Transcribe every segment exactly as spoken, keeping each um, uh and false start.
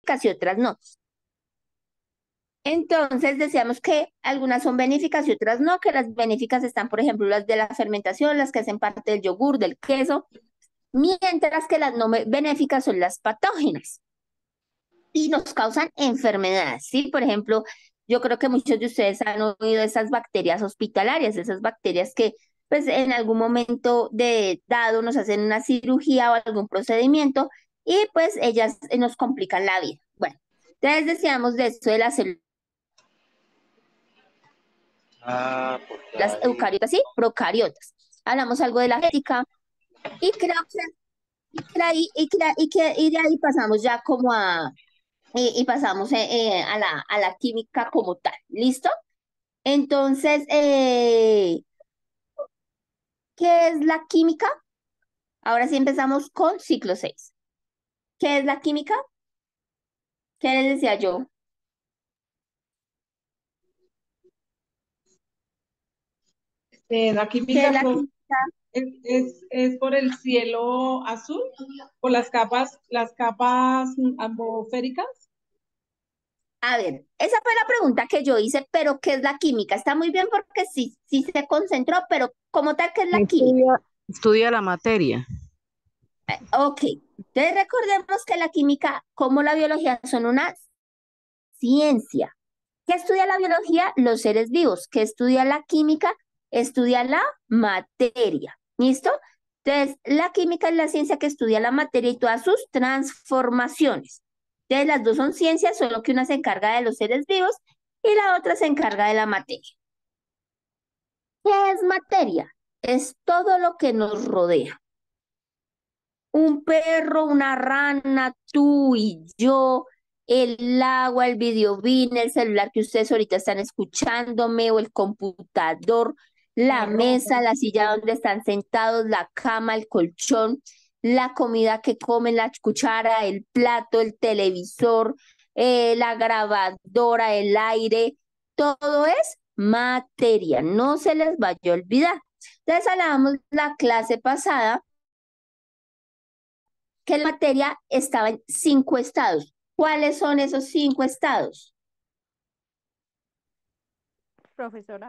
benéficas y otras no. Entonces decíamos que algunas son benéficas y otras no, que las benéficas están, por ejemplo, las de la fermentación, las que hacen parte del yogur, del queso, mientras que las no me- benéficas son las patógenas y nos causan enfermedades, ¿sí? Por ejemplo, yo creo que muchos de ustedes han oído esas bacterias hospitalarias, esas bacterias que pues en algún momento de dado nos hacen una cirugía o algún procedimiento y pues ellas eh, nos complican la vida. Bueno, entonces decíamos de esto de las células Ah, porque las hay... eucariotas y procariotas. Hablamos algo de la genética y creo que, y que, ahí, y que, y que y de ahí pasamos ya como a, y, y pasamos eh, eh, a, la, a la química como tal. ¿Listo? Entonces, eh, ¿qué es la química? Ahora sí empezamos con ciclo seis. ¿Qué es la química? ¿Qué les decía yo? Eh, la ¿Qué es química, la profe, química? es, es, es por el cielo azul, por las capas, las capas atmosféricas. A ver, esa fue la pregunta que yo hice, pero ¿qué es la química? Está muy bien porque sí, sí se concentró, pero como tal, ¿qué es la química? Estudia, estudia la materia. Ok, entonces recordemos que la química, como la biología, son una ciencia. ¿Qué estudia la biología? Los seres vivos. ¿Qué estudia la química? Estudia la materia. ¿Listo? Entonces, la química es la ciencia que estudia la materia y todas sus transformaciones. Entonces, las dos son ciencias, solo que una se encarga de los seres vivos y la otra se encarga de la materia. ¿Qué es materia? Es todo lo que nos rodea. Un perro, una rana, tú y yo, el agua, el videobeam, el celular que ustedes ahorita están escuchándome, o el computador, la La ropa. mesa, la silla donde están sentados, la cama, el colchón, la comida que comen, la cuchara, el plato, el televisor, eh, la grabadora, el aire, todo es materia, no se les vaya a olvidar. Entonces hablábamos la clase pasada que la materia estaba en cinco estados. ¿Cuáles son esos cinco estados? Profesora.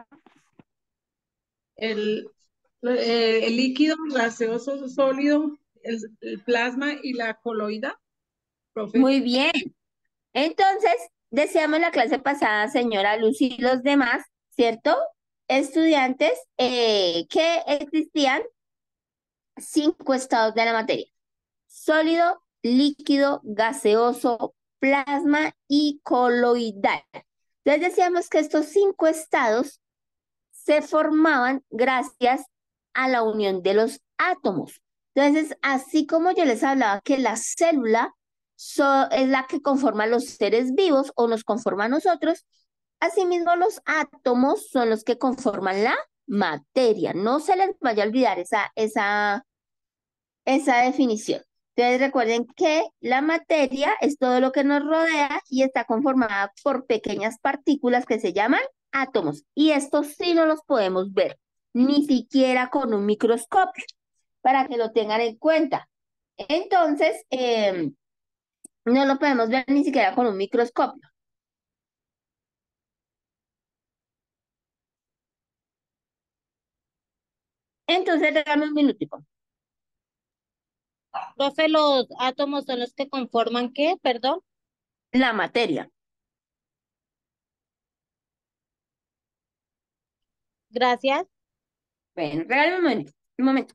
El, eh, el líquido, gaseoso, sólido, el, el plasma y la coloida, profe. Muy bien. Entonces, decíamos en la clase pasada, señora Luz y los demás, ¿cierto? Estudiantes, eh, que existían cinco estados de la materia. Sólido, líquido, gaseoso, plasma y coloidal. Entonces decíamos que estos cinco estados se formaban gracias a la unión de los átomos. Entonces, así como yo les hablaba que la célula so- es la que conforma los seres vivos o nos conforma a nosotros, asimismo los átomos son los que conforman la materia. No se les vaya a olvidar esa, esa, esa definición. Entonces recuerden que la materia es todo lo que nos rodea y está conformada por pequeñas partículas que se llaman átomos. Y estos sí no los podemos ver, ni siquiera con un microscopio, para que lo tengan en cuenta. Entonces, eh, no lo podemos ver ni siquiera con un microscopio. Entonces, regálame un minutico. Profe, los átomos son los que conforman ¿qué? Perdón. La materia. Gracias. Bueno, regálame un momento. Un momento.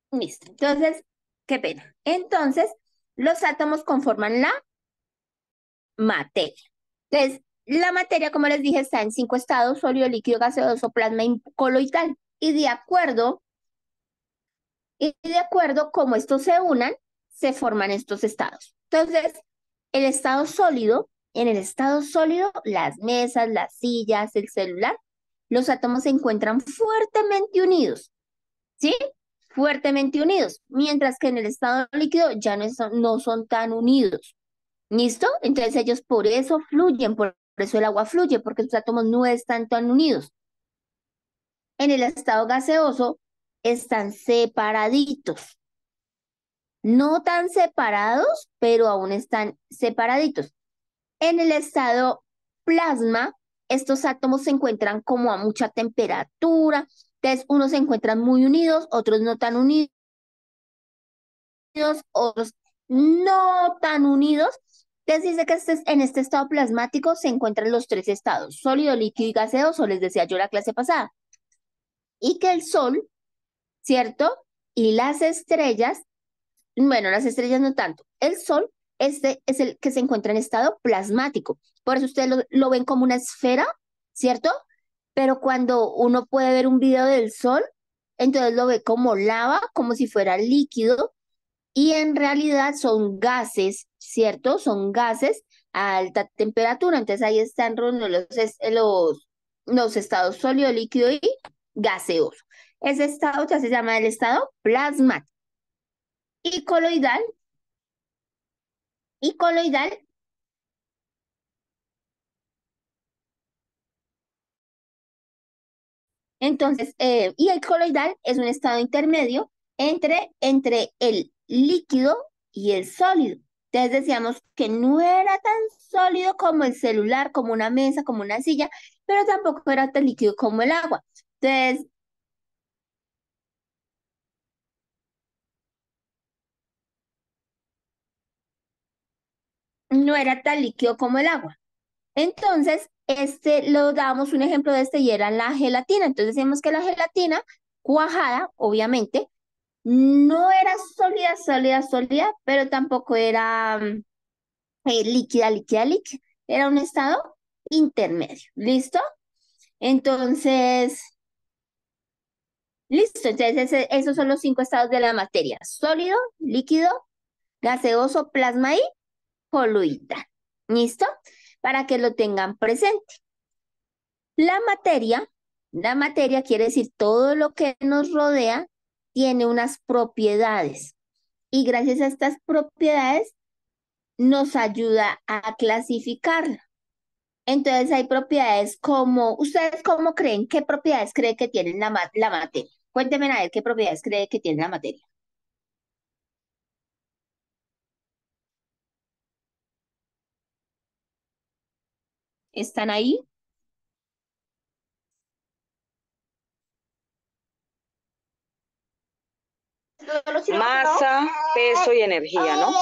Listo. Entonces, qué pena. Entonces, los átomos conforman la materia. Entonces, la materia, como les dije, está en cinco estados: sólido, líquido, gaseoso, plasma y coloidal. Y de acuerdo, y de acuerdo cómo estos se unan, se forman estos estados. Entonces, el estado sólido, en el estado sólido, las mesas, las sillas, el celular, los átomos se encuentran fuertemente unidos, ¿sí? Fuertemente unidos, mientras que en el estado líquido ya no son, no son tan unidos. ¿Listo? Entonces ellos por eso fluyen, por eso el agua fluye, porque sus átomos no están tan unidos. En el estado gaseoso están separaditos, no tan separados, pero aún están separaditos. En el estado plasma, estos átomos se encuentran como a mucha temperatura, entonces unos se encuentran muy unidos, otros no tan unidos, otros no tan unidos. Entonces dice que este, en este estado plasmático se encuentran los tres estados: sólido, líquido y gaseoso, les decía yo la clase pasada. Y que el Sol, ¿cierto? Y las estrellas, bueno, las estrellas no tanto, el Sol, este es el que se encuentra en estado plasmático. Por eso ustedes lo, lo ven como una esfera, ¿cierto? Pero cuando uno puede ver un video del Sol, entonces lo ve como lava, como si fuera líquido, y en realidad son gases, ¿cierto? Son gases a alta temperatura. Entonces ahí están reunidos los, es- los, los estados sólido, líquido y gaseoso. Ese estado ya se llama el estado plasmático. Y coloidal, y coloidal, entonces, eh, y el coloidal es un estado intermedio entre, entre el líquido y el sólido. Entonces decíamos que no era tan sólido como el celular, como una mesa, como una silla, pero tampoco era tan líquido como el agua. Entonces, no era tan líquido como el agua. Entonces, este, lo dábamos un ejemplo de este y era la gelatina. Entonces decíamos que la gelatina cuajada, obviamente, no era sólida, sólida, sólida, pero tampoco era mm, eh, líquida, líquida, líquida. Era un estado intermedio. ¿Listo? Entonces, listo. Entonces, ese- esos son los cinco estados de la materia: sólido, líquido, gaseoso, plasma y coloidal. ¿Listo? Para que lo tengan presente. La materia, la materia quiere decir todo lo que nos rodea tiene unas propiedades. Y gracias a estas propiedades nos ayuda a clasificarla. Entonces hay propiedades como, ¿ustedes cómo creen? ¿Qué propiedades creen que tiene la, ma- la materia? Cuéntenme a ver qué propiedades cree que tiene la materia. ¿Están ahí? Masa, peso y energía, ¿no?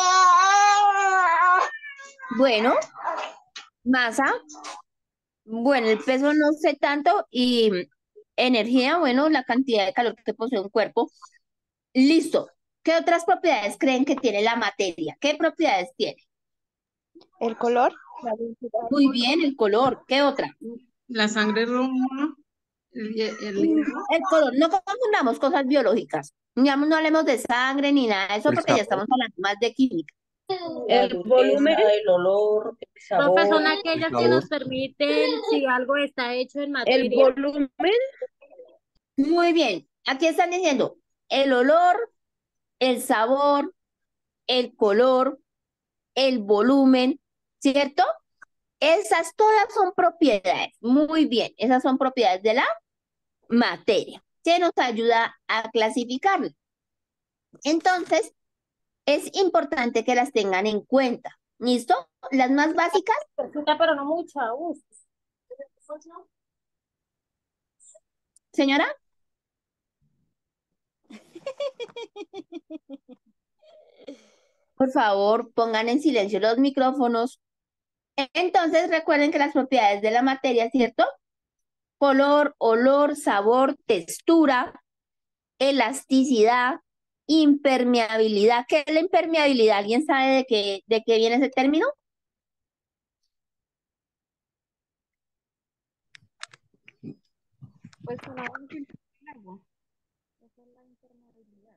Bueno, masa, bueno, el peso no sé tanto y energía, bueno, la cantidad de calor que posee un cuerpo. Listo. ¿Qué otras propiedades creen que tiene la materia? ¿Qué propiedades tiene? El color, Muy bien, el color. ¿Qué otra? La sangre roja, el, hie- el Mm, hierro, El color. No confundamos cosas biológicas. Digamos, no hablemos de sangre ni nada de eso El porque ya sabor. estamos hablando más de química. el volumen, el olor, el Profe, son sabor, El aquellas que nos sabor. permiten si algo está hecho en el materia. volumen, Muy bien. Aquí están diciendo el olor, el sabor, el color, el volumen, ¿cierto? Esas todas son propiedades. Muy bien. Esas son propiedades de la materia, que nos ayuda a clasificarla. Entonces, es importante que las tengan en cuenta. ¿Listo? Las más básicas, Perfecta, pero no mucha. Uf. señora. Por favor, pongan en silencio los micrófonos. Entonces, recuerden que las propiedades de la materia, ¿cierto? Color, olor, sabor, textura, elasticidad, impermeabilidad. ¿Qué es la impermeabilidad? ¿Alguien sabe de qué, de qué viene ese término? Pues con agua no filtra el agua. Esa es la impermeabilidad.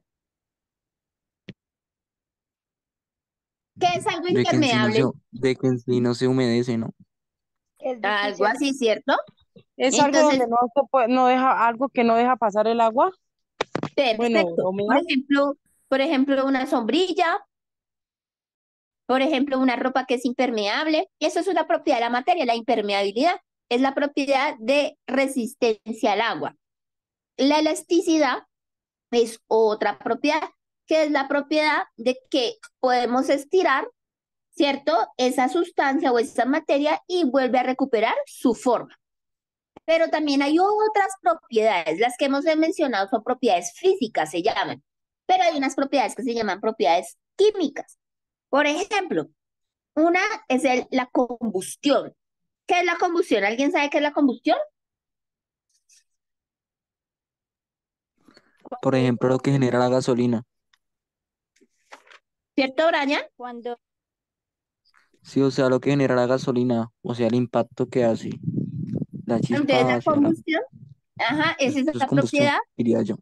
¿Qué es algo De que en sí no se, impermeable? de que en sí no se humedece, ¿no? Es Algo difícil. así, ¿cierto? Es algo Entonces, donde no se puede, no deja, algo que no deja pasar el agua. Bueno, perfecto. la Por humedad. ejemplo, por ejemplo, una sombrilla, por ejemplo, una ropa que es impermeable. Eso es una propiedad de la materia, la impermeabilidad. Es la propiedad de resistencia al agua. La elasticidad es otra propiedad, que es la propiedad de que podemos estirar, ¿cierto? Esa sustancia o esa materia y vuelve a recuperar su forma. Pero también hay otras propiedades, las que hemos mencionado son propiedades físicas, se llaman, pero hay unas propiedades que se llaman propiedades químicas. Por ejemplo, una es el- la combustión. ¿Qué es la combustión? ¿Alguien sabe qué es la combustión? Por ejemplo, lo que genera la gasolina. ¿Cierto, Brian? Cuando Sí, o sea, lo que genera la gasolina, o sea, el impacto que hace la Entonces, chispa la hacia la... combustión, ajá, es Eso es esa combustión, propiedad. diría yo.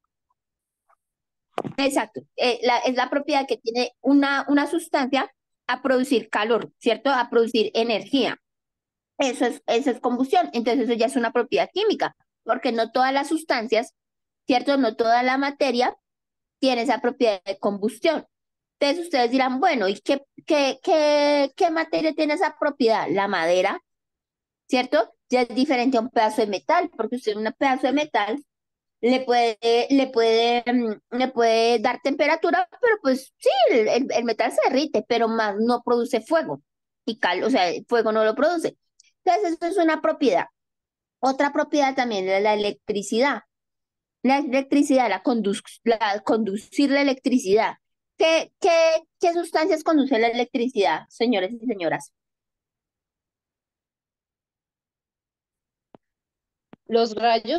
Exacto, eh, la- es la propiedad que tiene una, una sustancia a producir calor, ¿cierto? A producir energía. Eso es, eso es combustión. Entonces, eso ya es una propiedad química, porque no todas las sustancias, ¿cierto? No toda la materia tiene esa propiedad de combustión. Entonces, ustedes dirán, bueno, ¿y qué, qué, qué, qué materia tiene esa propiedad? La madera, ¿cierto? Ya es diferente a un pedazo de metal, porque usted un pedazo de metal le puede, le puede, mm, le puede dar temperatura, pero pues sí, el, el- el metal se derrite, pero más no produce fuego. Y cal, o sea, el fuego no lo produce. Entonces, eso es una propiedad. Otra propiedad también es la electricidad. La electricidad, la, conduz, la conducir la electricidad. ¿Qué, qué, qué sustancias conducen la electricidad, señores y señoras? Los rayos,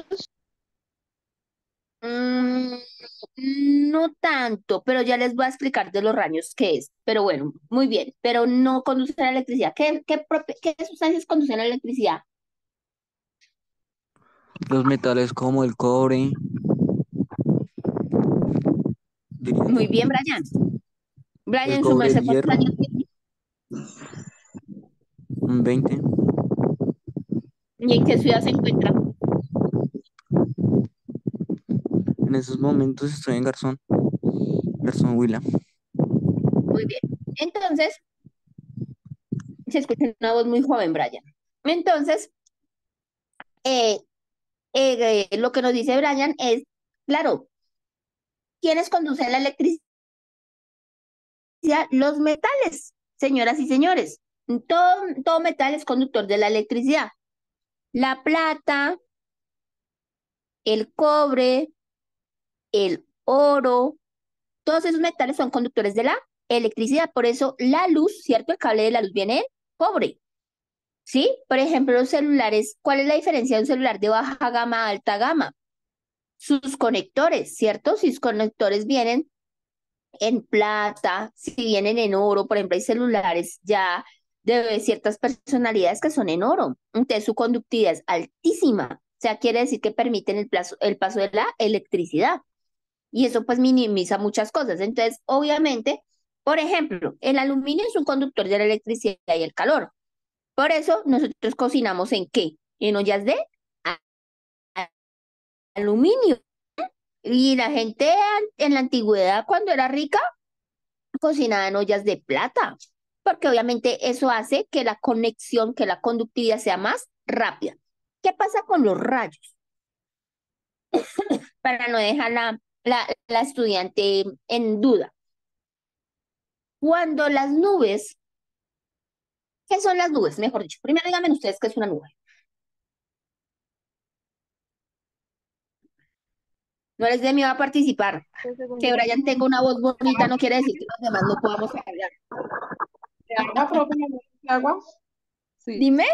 Mm, no tanto, pero ya les voy a explicar de los rayos qué es. Pero bueno, muy bien, pero no conducen la electricidad. ¿Qué, qué, propi- qué sustancias conducen la electricidad? Los metales como el cobre, diría yo. Muy bien, Brian. El Brian, su cobre, el merced, ¿cuántos hierro, años tiene? un veinte. ¿Y en qué ciudad se encuentra? En esos momentos estoy en Garzón, Garzón Huila. Muy bien. Entonces, se escucha una voz muy joven, Brian. Entonces, eh, eh, eh, lo que nos dice Brian es, claro, ¿quiénes conducen la electricidad? Los metales, señoras y señores. Todo, todo metal es conductor de la electricidad. La plata, el cobre, el oro, todos esos metales son conductores de la electricidad. Por eso la luz, ¿cierto? El cable de la luz viene en cobre. ¿Sí? Por ejemplo, los celulares, ¿cuál es la diferencia de un celular de baja gama a alta gama? Sus conectores, ¿cierto? Sus conectores vienen en plata, si vienen en oro, por ejemplo, hay celulares ya de ciertas personalidades que son en oro. Entonces su conductividad es altísima. O sea, quiere decir que permiten el, plazo, el paso de la electricidad. Y eso pues minimiza muchas cosas. Entonces, obviamente, por ejemplo, el aluminio es un conductor de la electricidad y el calor. Por eso nosotros cocinamos en qué? En ollas de a- aluminio. Y la gente an- en la antigüedad, cuando era rica, cocinaba en ollas de plata, porque obviamente eso hace que la conexión, que la conductividad sea más rápida. ¿Qué pasa con los rayos? Para no dejar la, la, la estudiante en duda. Cuando las nubes, ¿qué son las nubes? Mejor dicho, primero díganme ustedes qué es una nube. No les dé miedo a participar. pues, según Que yo, Brian tenga una voz bonita no quiere decir que los demás no podamos hablar. ¿De agua, profe? ¿No de agua? Sí. Dime.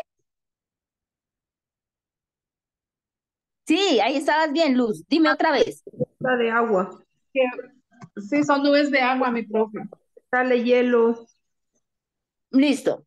Sí, ahí estabas bien, Luz. Dime otra vez. La de agua. Que Sí, son nubes de agua, mi profe. Sale hielo. Listo.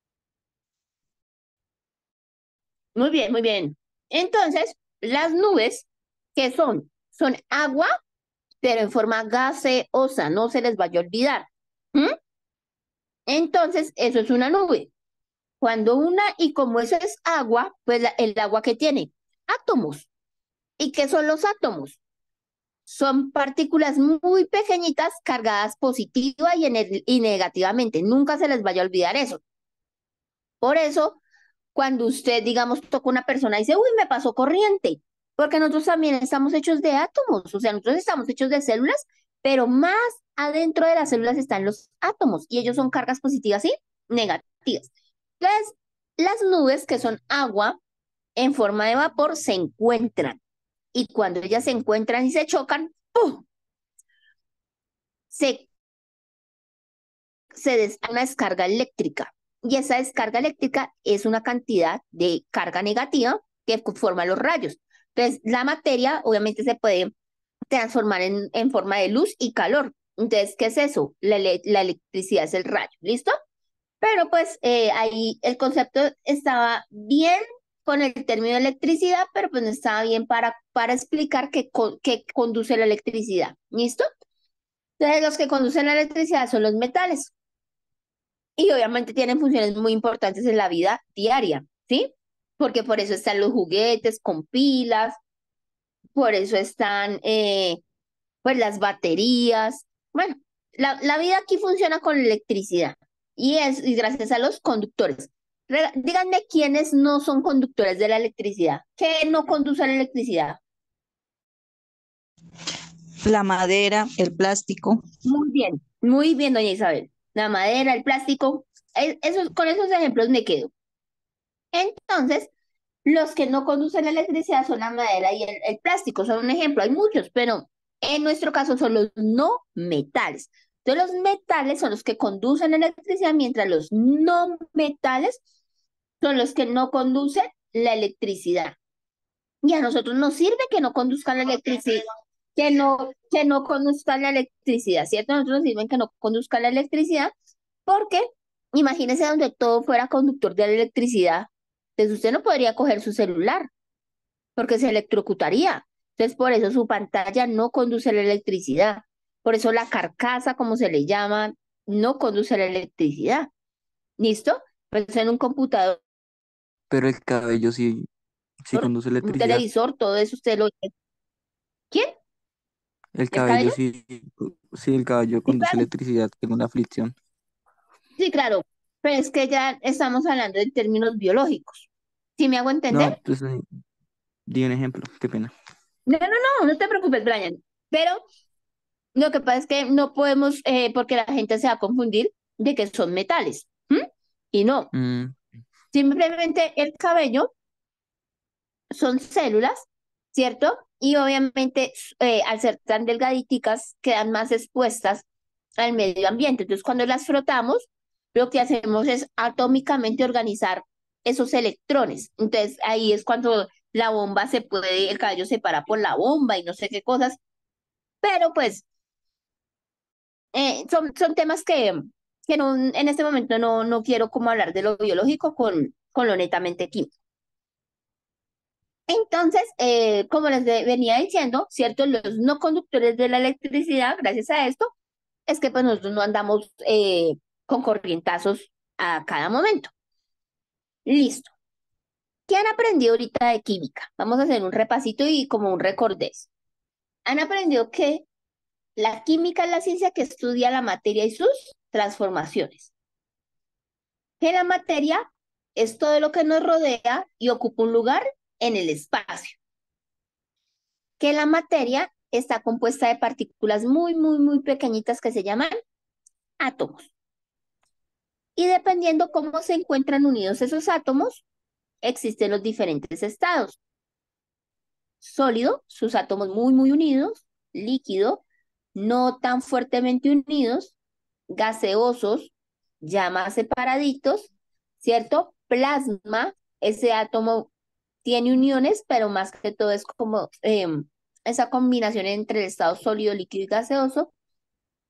Muy bien, muy bien. Entonces, las nubes, ¿qué son? Son agua, pero en forma gaseosa, no se les vaya a olvidar. ¿Mm? Entonces, eso es una nube. Cuando una, y como eso es agua, pues la- el agua que tiene átomos. ¿Y qué son los átomos? Son partículas muy pequeñitas cargadas positiva y, ener- y negativamente. Nunca se les vaya a olvidar eso. Por eso, cuando usted, digamos, toca una persona y dice, uy, me pasó corriente, porque nosotros también estamos hechos de átomos, o sea, nosotros estamos hechos de células, pero más adentro de las células están los átomos y ellos son cargas positivas y negativas. Entonces, las nubes, que son agua en forma de vapor, se encuentran y cuando ellas se encuentran y se chocan, ¡pum! se, se des una descarga eléctrica. Y esa descarga eléctrica es una cantidad de carga negativa que forma los rayos. Entonces, la materia obviamente se puede transformar en, en forma de luz y calor. Entonces, ¿qué es eso? La, ele- la electricidad es el rayo, ¿listo? Pero pues eh, ahí el concepto estaba bien con el término electricidad, pero pues no estaba bien para, para explicar qué, co- qué conduce la electricidad, ¿listo? Entonces, los que conducen la electricidad son los metales y obviamente tienen funciones muy importantes en la vida diaria, ¿sí? Porque por eso están los juguetes con pilas, por eso están eh, pues las baterías. Bueno, la, la vida aquí funciona con electricidad y es y gracias a los conductores. Rega- Díganme quiénes no son conductores de la electricidad, ¿qué no conduce la electricidad? La madera, el plástico. Muy bien, muy bien, doña Isabel. La madera, el plástico, eh, esos, con esos ejemplos me quedo. Entonces, los que no conducen la electricidad son la madera y el, el plástico, son un ejemplo, hay muchos, pero en nuestro caso son los no metales. Entonces, los metales son los que conducen la electricidad, mientras los no metales son los que no conducen la electricidad. Y a nosotros nos sirve que no conduzcan la electricidad, que no, que no conduzcan la electricidad, ¿cierto? A nosotros nos sirven que no conduzcan la electricidad, porque imagínese donde todo fuera conductor de la electricidad, entonces usted no podría coger su celular, porque se electrocutaría. Entonces, por eso su pantalla no conduce la electricidad. Por eso la carcasa, como se le llama, no conduce la electricidad. ¿Listo? Pues en un computador, Pero el cabello sí, sí conduce un electricidad. televisor, todo eso usted lo... ¿Quién? El ¿El cabello cabello? sí, sí, el cabello Sí, conduce claro. electricidad, tengo una aflicción. Sí, claro. Pero es que ya estamos hablando de términos biológicos. ¿Sí me hago No, entender? pues eh, di un ejemplo, qué pena. No, no, no, no te preocupes, Brian. Pero lo que pasa es que no podemos, eh, porque la gente se va a confundir de que son metales. ¿M? Y no. Mm, Simplemente el cabello son células, ¿cierto? Y obviamente eh, al ser tan delgaditicas quedan más expuestas al medio ambiente. Entonces cuando las frotamos, lo que hacemos es atómicamente organizar esos electrones. Entonces ahí es cuando la bomba se puede, el cabello se para por la bomba y no sé qué cosas, pero pues eh, son, son temas que, que no, en este momento no, no quiero como hablar de lo biológico con, con lo netamente químico. Entonces, eh, como les de- venía diciendo, ¿cierto? Los no conductores de la electricidad, gracias a esto, es que pues nosotros no andamos eh, con corrientazos a cada momento. Listo. ¿Qué han aprendido ahorita de química? Vamos a hacer un repasito y como un recordés. Han aprendido que la química es la ciencia que estudia la materia y sus transformaciones. Que la materia es todo lo que nos rodea y ocupa un lugar en el espacio. Que la materia está compuesta de partículas muy, muy, muy pequeñitas que se llaman átomos. Y dependiendo cómo se encuentran unidos esos átomos, existen los diferentes estados. Sólido, sus átomos muy, muy unidos. Líquido, no tan fuertemente unidos. Gaseosos, ya más separaditos, ¿cierto? Plasma, ese átomo tiene uniones, pero más que todo es como eh, esa combinación entre el estado sólido, líquido y gaseoso.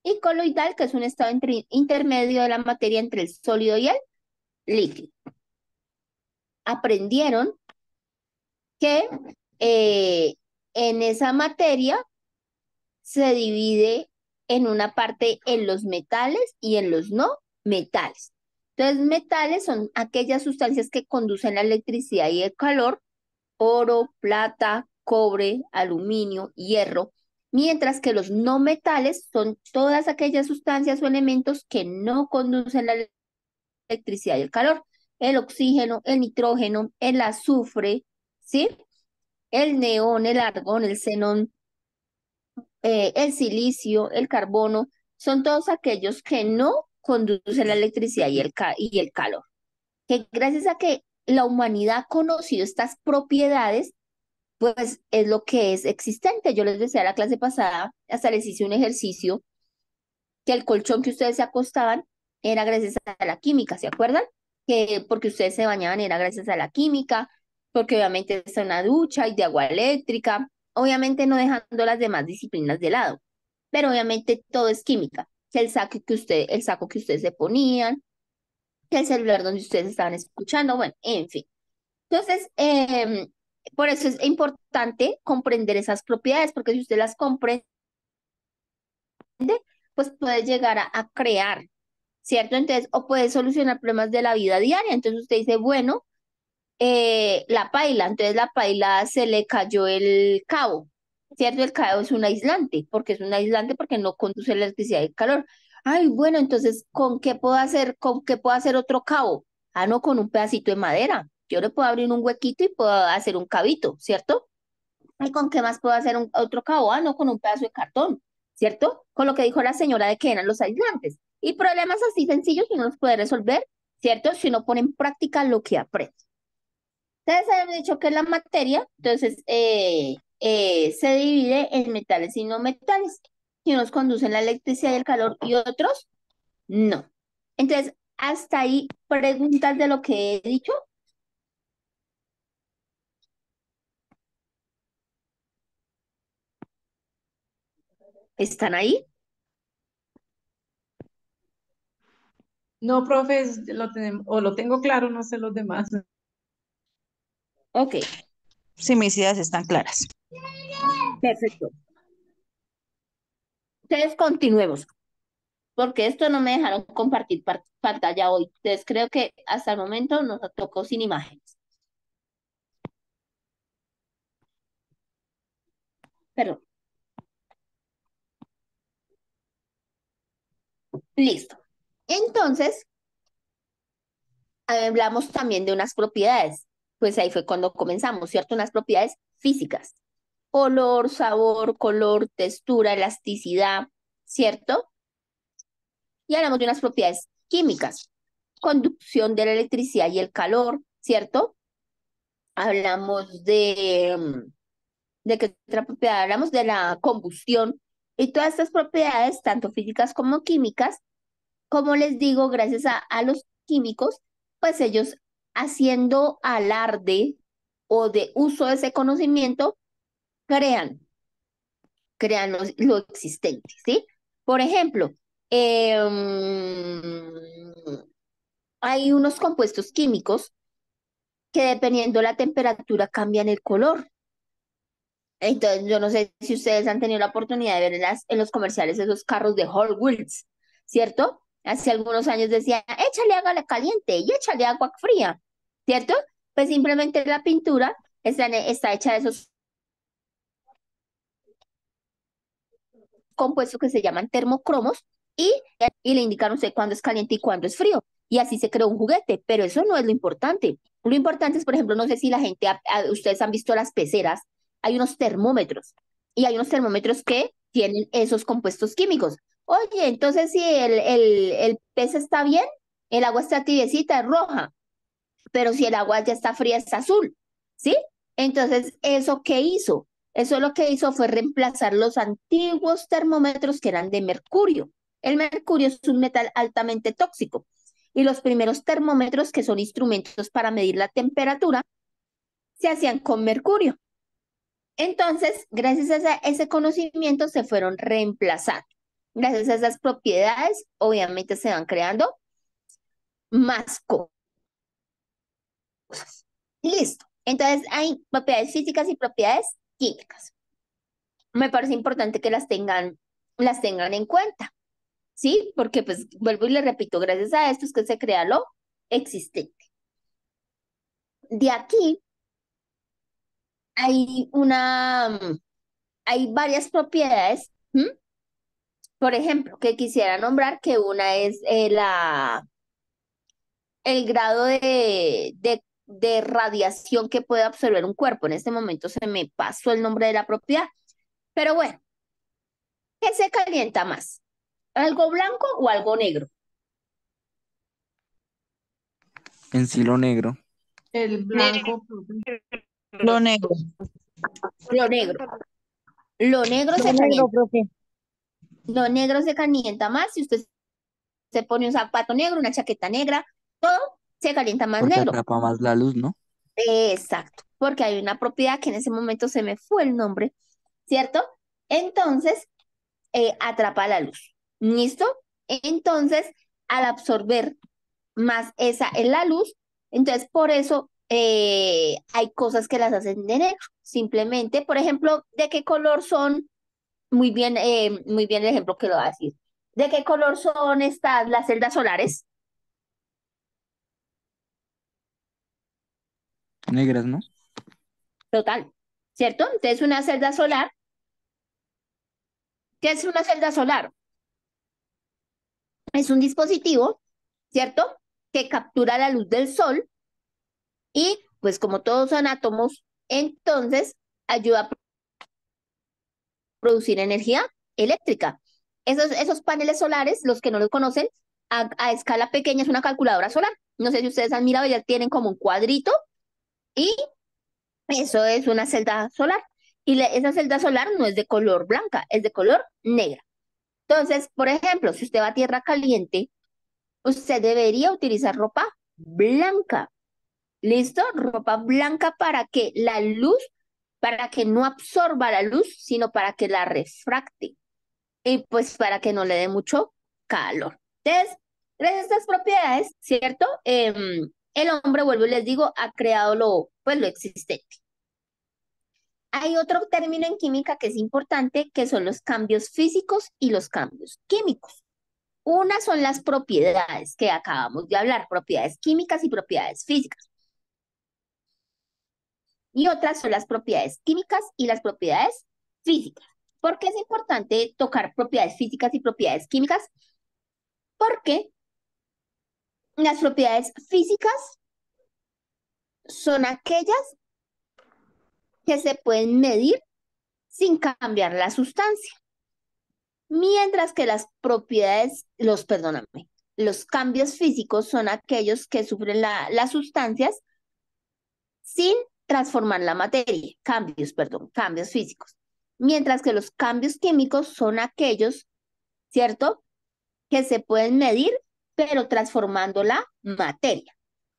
y coloidal, que es un estado entre- intermedio de la materia entre el sólido y el líquido. Aprendieron que eh, en esa materia se divide en una parte en los metales y en los no metales. Entonces, metales son aquellas sustancias que conducen la electricidad y el calor: oro, plata, cobre, aluminio, hierro, mientras que los no metales son todas aquellas sustancias o elementos que no conducen la electricidad y el calor: el oxígeno, el nitrógeno, el azufre, ¿sí? El neón, el argón, el xenón, eh, el silicio, el carbono, son todos aquellos que no conducen la electricidad y el, ca- y el calor. Que gracias a que la humanidad ha conocido estas propiedades, pues es lo que es existente. Yo les decía la clase pasada, hasta les hice un ejercicio, que el colchón que ustedes se acostaban era gracias a la química, ¿se acuerdan? Que porque ustedes se bañaban era gracias a la química, porque obviamente está una ducha y de agua eléctrica, obviamente no dejando las demás disciplinas de lado, pero obviamente todo es química, que el saco que usted, el saco que ustedes se ponían, que el celular donde ustedes estaban escuchando, bueno, en fin. Entonces, em, por eso es importante comprender esas propiedades, porque si usted las comprende, pues puede llegar a, a crear, ¿cierto? Entonces, o puede solucionar problemas de la vida diaria. Entonces usted dice, bueno, eh, la paila, entonces la paila se le cayó el cabo, ¿cierto? El cabo es un aislante, porque es un aislante porque no conduce la electricidad y el calor. Ay, bueno, entonces, ¿con qué puedo hacer, con qué puedo hacer otro cabo? Ah, no, con un pedacito de madera. Yo le puedo abrir un huequito y puedo hacer un cabito, ¿cierto? ¿Y con qué más puedo hacer un, otro cabo? Ah, no, con un pedazo de cartón, ¿cierto? Con lo que dijo la señora de que eran los aislantes. Y problemas así sencillos uno los puede resolver, ¿cierto? Si uno pone en práctica lo que aprende. Ustedes habían dicho que la materia, entonces, eh, eh, se divide en metales y no metales. Y unos conducen la electricidad y el calor y otros no. Entonces, hasta ahí, preguntas de lo que he dicho. ¿Están ahí? No, profe, es- lo tenemos, o lo tengo claro, no sé los demás. Ok, Sí, mis ideas están claras. perfecto. Entonces, continuemos, porque esto no me dejaron compartir par- pantalla hoy. Entonces, creo que hasta el momento nos tocó sin imágenes. Perdón. Listo. Entonces, hablamos también de unas propiedades. Pues ahí fue cuando comenzamos, ¿cierto? Unas propiedades físicas: olor, sabor, color, textura, elasticidad, ¿cierto? Y hablamos de unas propiedades químicas: conducción de la electricidad y el calor, ¿cierto? Hablamos de, mm, ¿de qué otra propiedad? Hablamos de la combustión y todas estas propiedades, tanto físicas como químicas, como les digo, gracias a, a los químicos, pues ellos, haciendo alarde o de uso de ese conocimiento, crean, crean lo, lo existente, ¿sí? Por ejemplo, em, hay unos compuestos químicos que dependiendo la temperatura cambian el color. Entonces, yo no sé si ustedes han tenido la oportunidad de ver en, las, en los comerciales esos carros de Hot Wheels, ¿cierto? Hace algunos años decían, échale agua caliente y échale agua fría, ¿cierto? Pues simplemente la pintura está, está hecha de esos compuestos que se llaman termocromos y, y le indican a usted cuándo es caliente y cuándo es frío. Y así se creó un juguete, pero eso no es lo importante. Lo importante es, por ejemplo, no sé si la gente, ha- ha- ustedes han visto las peceras, hay unos termómetros y hay unos termómetros que tienen esos compuestos químicos. Oye, entonces si el, el, el pez está bien, el agua está tibiecita, es roja, pero si el agua ya está fría, es azul, ¿sí? Entonces, ¿eso qué hizo? Eso lo que hizo fue reemplazar los antiguos termómetros que eran de mercurio. El mercurio es un metal altamente tóxico y los primeros termómetros, que son instrumentos para medir la temperatura, se hacían con mercurio. Entonces, gracias a ese, ese conocimiento se fueron reemplazando. Gracias a esas propiedades, obviamente se van creando más cosas. Listo. Entonces hay propiedades físicas y propiedades químicas. Me parece importante que las tengan, las tengan en cuenta, ¿sí? Porque pues vuelvo y le repito, gracias a esto es que se crea lo existente. De aquí hay una, hay varias propiedades, ¿m? Por ejemplo, que quisiera nombrar que una es eh, la, el grado de, de, de radiación que puede absorber un cuerpo. En este momento se me pasó el nombre de la propiedad, pero bueno, ¿qué se calienta más? ¿Algo blanco o algo negro? En sí lo negro. El blanco, profe. Lo negro. Lo negro. Lo negro Lo se negro, calienta. profe. Lo negro se calienta más si usted se pone un zapato negro, una chaqueta negra, todo se calienta más Porque negro. atrapa más la luz, ¿no? Exacto, porque hay una propiedad que en ese momento se me fue el nombre, ¿cierto? Entonces, eh, atrapa la luz. ¿Listo? Entonces, al absorber más esa en la luz, entonces por eso eh, hay cosas que las hacen de negro. Simplemente, por ejemplo, ¿de qué color son? Muy bien, eh, muy bien el ejemplo que lo va a decir. ¿De qué color son estas, las celdas solares? Negras, ¿no? Total, ¿cierto? Entonces, una celda solar, ¿qué es una celda solar? Es un dispositivo, ¿cierto? Que captura la luz del sol y, pues como todos son átomos, entonces ayuda a producir energía eléctrica. Esos, esos paneles solares, los que no los conocen, a, a escala pequeña es una calculadora solar. No sé si ustedes han mirado, ya tienen como un cuadrito y eso es una celda solar. Y le- esa celda solar no es de color blanca, es de color negra. Entonces, por ejemplo, si usted va a tierra caliente, usted debería utilizar ropa blanca. ¿Listo? Ropa blanca para que la luz, para que no absorba la luz, sino para que la refracte. Y pues para que no le dé mucho calor. Entonces, gracias a estas propiedades, ¿cierto? Em, el hombre, vuelvo y les digo, ha creado lo, pues, lo existente. Hay otro término en química que es importante, que son los cambios físicos y los cambios químicos. Una son las propiedades que acabamos de hablar, propiedades químicas y propiedades físicas. Y otras son las propiedades químicas y las propiedades físicas. ¿Por qué es importante tocar propiedades físicas y propiedades químicas? Porque las propiedades físicas son aquellas que se pueden medir sin cambiar la sustancia, mientras que las propiedades, los, perdóname, los cambios físicos son aquellos que sufren la, las sustancias sin transformar la materia, cambios, perdón, cambios físicos, mientras que los cambios químicos son aquellos, ¿cierto?, que se pueden medir, pero transformando la materia.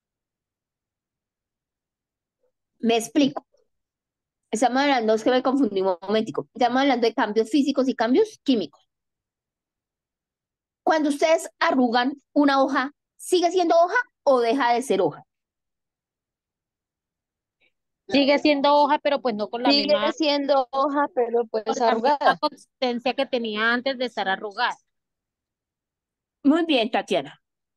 Me explico. Estamos hablando, es que me confundí un momentico. Estamos hablando de cambios físicos y cambios químicos. Cuando ustedes arrugan una hoja, ¿sigue siendo hoja o deja de ser hoja? Sigue siendo hoja, pero pues no con la Sigue misma, siendo hoja, pero pues con la misma arrugada. consistencia que tenía antes de estar arrugada. Muy bien, Tatiana.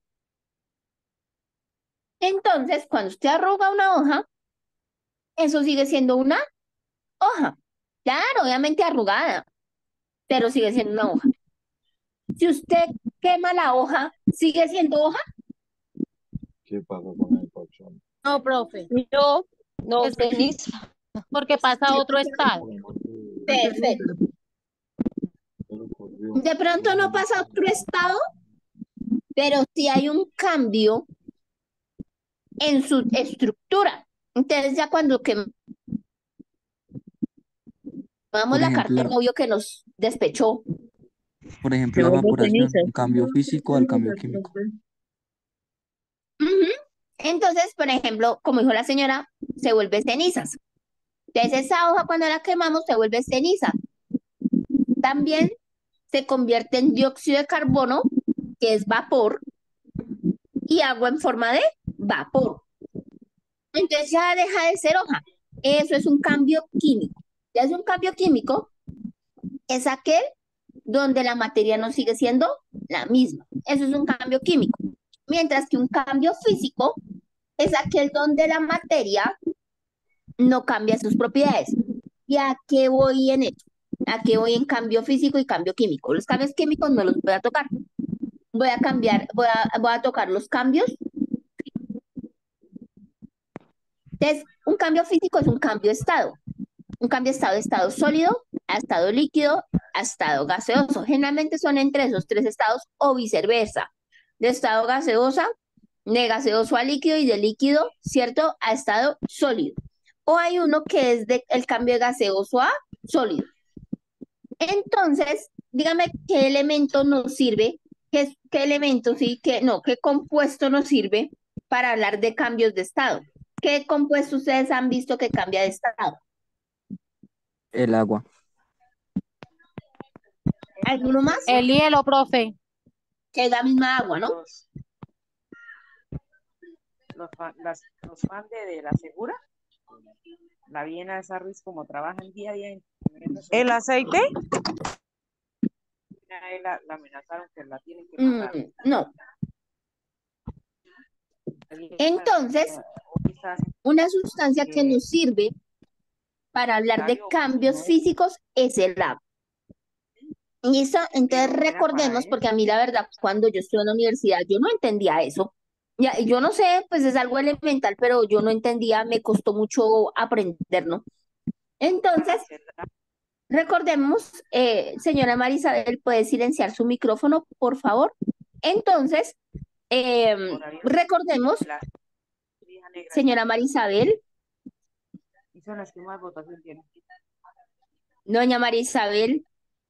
Entonces, cuando usted arruga una hoja, eso sigue siendo una hoja. Claro, obviamente arrugada, pero sigue siendo una hoja. Si usted quema la hoja, ¿sigue siendo hoja? ¿Qué pasa con el colchón? No, profe, No, no, es ceniza. porque pasa a otro estado. Perfecto. De pronto no pasa a otro estado, pero sí hay un cambio en su estructura. Entonces ya cuando quemamos Por la carta, ejemplo, obvio que nos despechó. por ejemplo, Se la vuelve evaporación, ceniza. un cambio físico al cambio químico. Ujú. Entonces, por ejemplo, como dijo la señora, se vuelve cenizas. Entonces esa hoja cuando la quemamos se vuelve ceniza. También se convierte en dióxido de carbono, que es vapor, y agua en forma de vapor. Entonces ya deja de ser hoja. Eso es un cambio químico. Ya es un cambio químico, es aquel donde la materia no sigue siendo la misma. Eso es un cambio químico. Mientras que un cambio físico es aquel donde la materia no cambia sus propiedades. ¿Y a qué voy en esto? ¿A qué voy en cambio físico y cambio químico? Los cambios químicos no los voy a tocar. Voy a cambiar, voy a, voy a tocar los cambios. Entonces, un cambio físico es un cambio de estado. Un cambio de estado de estado sólido a estado líquido a estado gaseoso. Generalmente son entre esos tres estados o viceversa. De estado gaseosa, de gaseoso a líquido y de líquido, ¿cierto? A estado sólido. O hay uno que es de el cambio de gaseoso a sólido. Entonces, dígame qué elemento nos sirve, qué, qué elemento, sí, que no, qué compuesto nos sirve para hablar de cambios de estado. ¿Qué compuesto ustedes han visto que cambia de estado? El agua. ¿Alguno más? El hielo, profe. Que es la misma agua, ¿no? Los, los, fa- las, los fans de, de la segura, la Viena esa Ruiz, como trabajan día a día en en eso, ¿El aceite? a él la, la amenazaron que la tienen que Mm, matar. no. Entonces, una sustancia que nos sirve para hablar de cambios físicos es el agua. ¿Listo? Entonces recordemos, porque a mí la verdad, cuando yo estuve en la universidad, yo no entendía eso. Ya, yo no sé, pues es algo elemental, pero yo no entendía, me costó mucho aprender, ¿no? Entonces, recordemos, eh, señora Marisabel, ¿puede silenciar su micrófono, por favor? Entonces, eh, recordemos, señora Marisabel, Y son las que más votación tienen. doña Marisabel,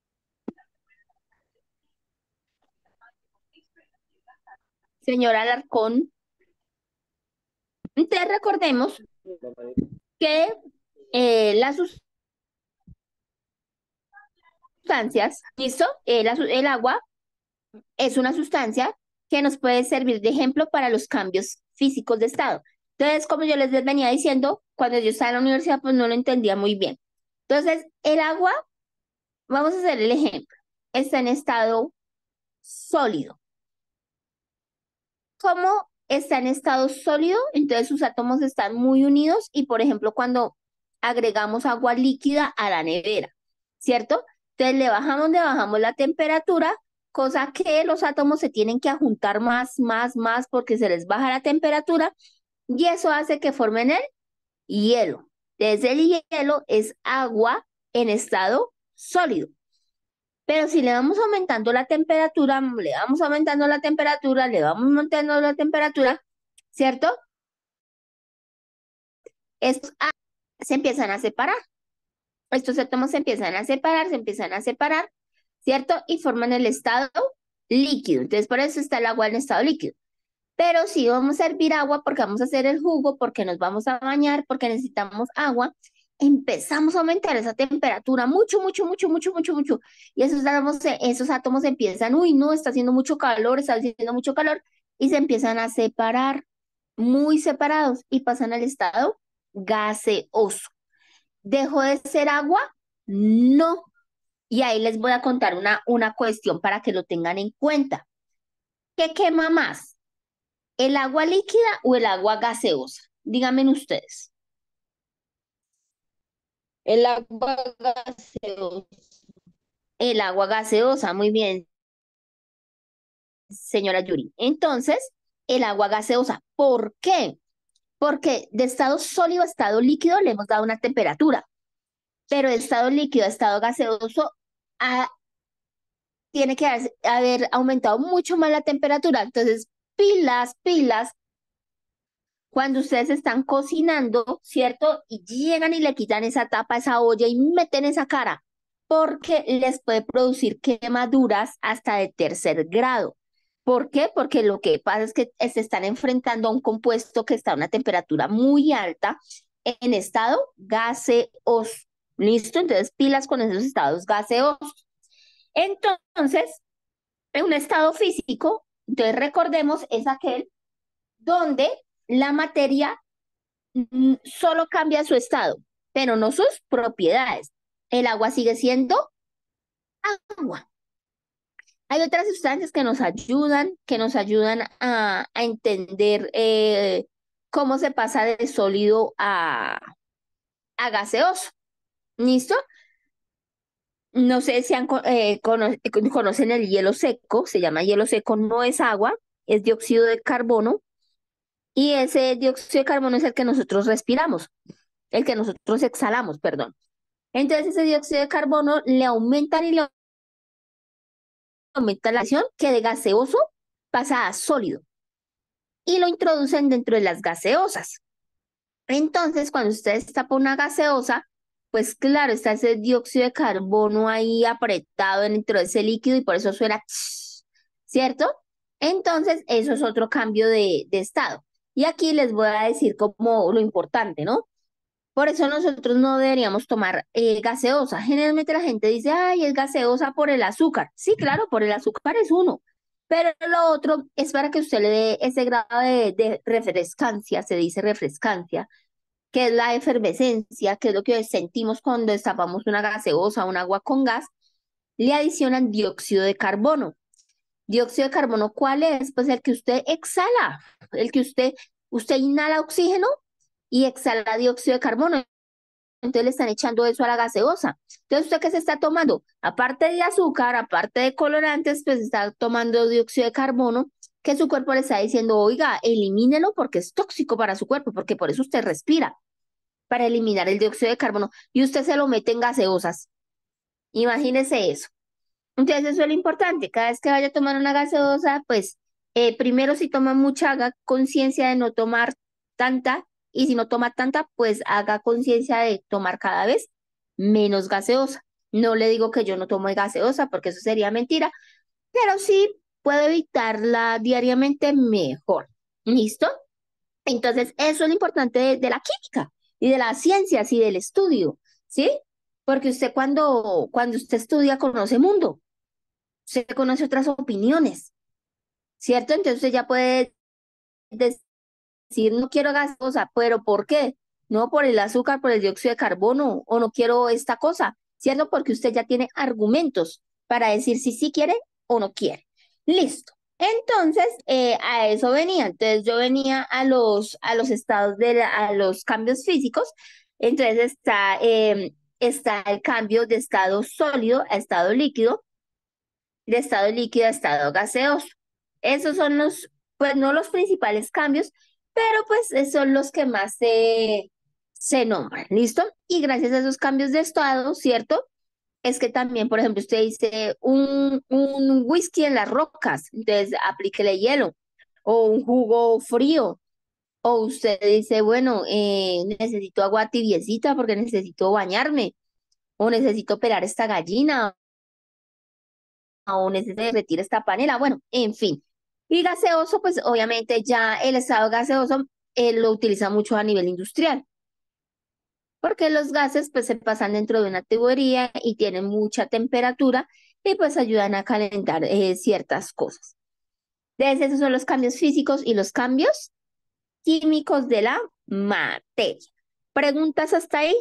señora Alarcón. Entonces recordemos que eh, las sustancias, ¿listo? Eh, la su- el agua es una sustancia que nos puede servir de ejemplo para los cambios físicos de estado. Entonces, como yo les venía diciendo, cuando yo estaba en la universidad, pues no lo entendía muy bien. Entonces, el agua, vamos a hacer el ejemplo, está en estado sólido. ¿Cómo está en estado sólido? Entonces sus átomos están muy unidos y, por ejemplo, cuando agregamos agua líquida a la nevera, ¿cierto? Entonces le bajamos, le bajamos la temperatura, cosa que los átomos se tienen que juntar más, más, más porque se les baja la temperatura y eso hace que formen el hielo. Entonces el hielo es agua en estado sólido. Pero si le vamos aumentando la temperatura, le vamos aumentando la temperatura, le vamos aumentando la temperatura, ¿cierto? Estos á- se empiezan a separar. Estos átomos se empiezan a separar, se empiezan a separar, ¿cierto? Y forman el estado líquido. Entonces, por eso está el agua en estado líquido. Pero si vamos a hervir agua porque vamos a hacer el jugo, porque nos vamos a bañar, porque necesitamos agua, empezamos a aumentar esa temperatura mucho, mucho, mucho, mucho, mucho, mucho. Y esos átomos, se- esos átomos empiezan, uy, no, está haciendo mucho calor, está haciendo mucho calor, y se empiezan a separar, muy separados, y pasan al estado gaseoso. ¿Dejó de ser agua? No. Y ahí les voy a contar una, una cuestión para que lo tengan en cuenta. ¿Qué quema más? ¿El agua líquida o el agua gaseosa? Díganme ustedes. El agua gaseosa. El agua gaseosa, muy bien, señora Yuri. Entonces, el agua gaseosa, ¿por qué? Porque de estado sólido a estado líquido le hemos dado una temperatura, pero de estado líquido a estado gaseoso ah, tiene que haber haber aumentado mucho más la temperatura. Entonces, pilas, pilas, cuando ustedes están cocinando, ¿cierto? Y llegan y le quitan esa tapa, esa olla y meten esa cara, porque les puede producir quemaduras hasta de tercer grado. ¿Por qué? Porque lo que pasa es que se están enfrentando a un compuesto que está a una temperatura muy alta en estado gaseoso. ¿Listo? Entonces, pilas con esos estados gaseosos. Entonces, en un estado físico, entonces recordemos, es aquel donde la materia mm, solo cambia su estado, pero no sus propiedades. El agua sigue siendo agua. Hay otras sustancias que nos ayudan, que nos ayudan a, a entender eh, cómo se pasa de sólido a, a gaseoso. ¿Listo? No sé si han, co- eh, cono- conocen el hielo seco, se llama hielo seco, no es agua, es dióxido de carbono, y ese dióxido de carbono es el que nosotros respiramos, el que nosotros exhalamos, perdón. Entonces ese dióxido de carbono le aumentan y le aumentan la acción que de gaseoso pasa a sólido y lo introducen dentro de las gaseosas. Entonces, cuando usted tapa una gaseosa, pues claro, está ese dióxido de carbono ahí apretado dentro de ese líquido y por eso suena, tss, ¿cierto? Entonces, eso es otro cambio de, de estado. Y aquí les voy a decir como lo importante, ¿no? Por eso nosotros no deberíamos tomar eh, gaseosa. Generalmente la gente dice, ay, es gaseosa por el azúcar. Sí, claro, por el azúcar es uno. Pero lo otro es para que usted le dé ese grado de, de refrescancia, se dice refrescancia, que es la efervescencia, que es lo que sentimos cuando destapamos una gaseosa, un agua con gas, le adicionan dióxido de carbono. Dióxido de carbono, ¿cuál es? Pues el que usted exhala, el que usted, usted inhala oxígeno y exhala dióxido de carbono. Entonces le están echando eso a la gaseosa. Entonces, ¿usted qué se está tomando? Aparte de azúcar, aparte de colorantes, pues está tomando dióxido de carbono, que su cuerpo le está diciendo, oiga, elimínelo porque es tóxico para su cuerpo, porque por eso usted respira, para eliminar el dióxido de carbono, y usted se lo mete en gaseosas. Imagínese eso. Entonces, eso es lo importante. Cada vez que vaya a tomar una gaseosa, pues eh, primero si toma mucha, haga conciencia de no tomar tanta, y si no toma tanta, pues haga conciencia de tomar cada vez menos gaseosa. No le digo que yo no tomo gaseosa, porque eso sería mentira, pero sí puedo evitarla diariamente mejor. ¿Listo? Entonces, eso es lo importante de, de la química y de las ciencias y del estudio, ¿sí? Porque usted cuando, cuando usted estudia conoce mundo, usted conoce otras opiniones, ¿cierto? Entonces usted ya puede decir, no quiero gaseosa, pero ¿por qué? No por el azúcar, por el dióxido de carbono, o no quiero esta cosa, ¿cierto? Porque usted ya tiene argumentos para decir si sí quiere o no quiere. Listo. Entonces, eh, a eso venía. Entonces, yo venía a los, a los estados de la- a los cambios físicos. Entonces, está, em, está el cambio de estado sólido a estado líquido, de estado líquido a estado gaseoso. Esos son los, pues no los principales cambios, pero pues eh, son los que más se, se nombran, ¿listo? Y gracias a esos cambios de estado, ¿cierto? Es que también, por ejemplo, usted dice un, un whisky en las rocas, entonces aplíquele hielo, o un jugo frío, o usted dice, bueno, eh, necesito agua tibiecita porque necesito bañarme, o necesito pelar esta gallina, o necesito derretir esta panela, bueno, en fin. Y gaseoso, pues obviamente ya el estado gaseoso eh, lo utiliza mucho a nivel industrial, porque los gases pues se pasan dentro de una tubería y tienen mucha temperatura y pues ayudan a calentar eh, ciertas cosas. Entonces, esos son los cambios físicos y los cambios químicos de la materia. ¿Preguntas hasta ahí?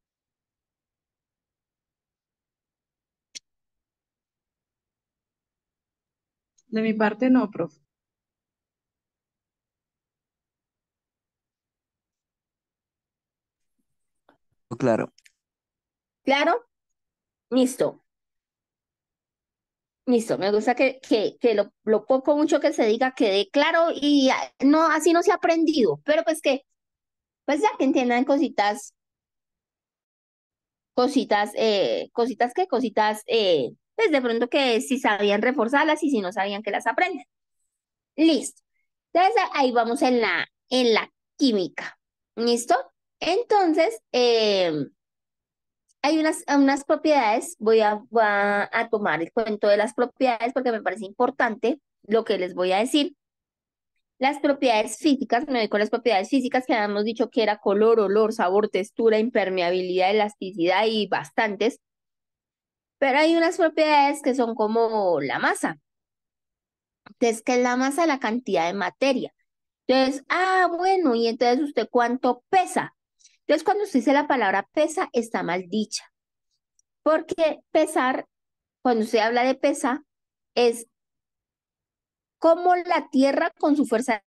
De mi parte no, profe. Claro. ¿Claro? Listo. Listo, me gusta que, que, que lo, lo poco mucho que se diga quede claro y ah, no, así no se ha aprendido, pero pues que, pues ya que entiendan cositas, cositas, eh, cositas que, cositas, eh, pues de pronto que si sabían reforzarlas y si no sabían que las aprenden. Listo. Entonces ahí vamos en la, en la química. ¿Listo? Entonces, eh, hay unas, unas propiedades, voy a, voy a, a tomar el cuento de las propiedades porque me parece importante lo que les voy a decir. Las propiedades físicas, me voy con las propiedades físicas que habíamos dicho que era color, olor, sabor, textura, impermeabilidad, elasticidad y bastantes. Pero hay unas propiedades que son como la masa. Entonces, ¿qué es la masa? La cantidad de materia. Entonces, ah, bueno, y entonces usted cuánto pesa. Entonces, cuando usted dice la palabra pesa, está mal dicha. Porque pesar, cuando usted habla de pesa, es como la Tierra con su fuerza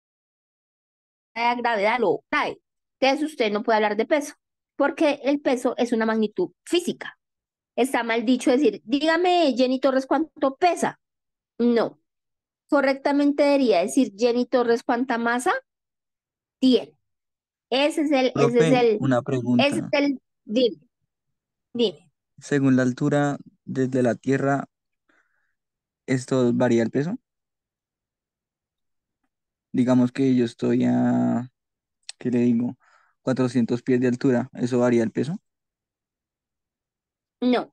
de gravedad lo trae. Entonces, usted no puede hablar de peso, porque el peso es una magnitud física. Está mal dicho decir, dígame, Jenny Torres, ¿cuánto pesa? No. Correctamente debería decir Jenny Torres, ¿cuánta masa tiene? Ese es el, ese es Profe, el, una ese es pregunta. el, dime, dime. Según la altura desde la Tierra, ¿esto varía el peso? Digamos que yo estoy a, ¿qué le digo? cuatrocientos pies de altura, ¿eso varía el peso? No,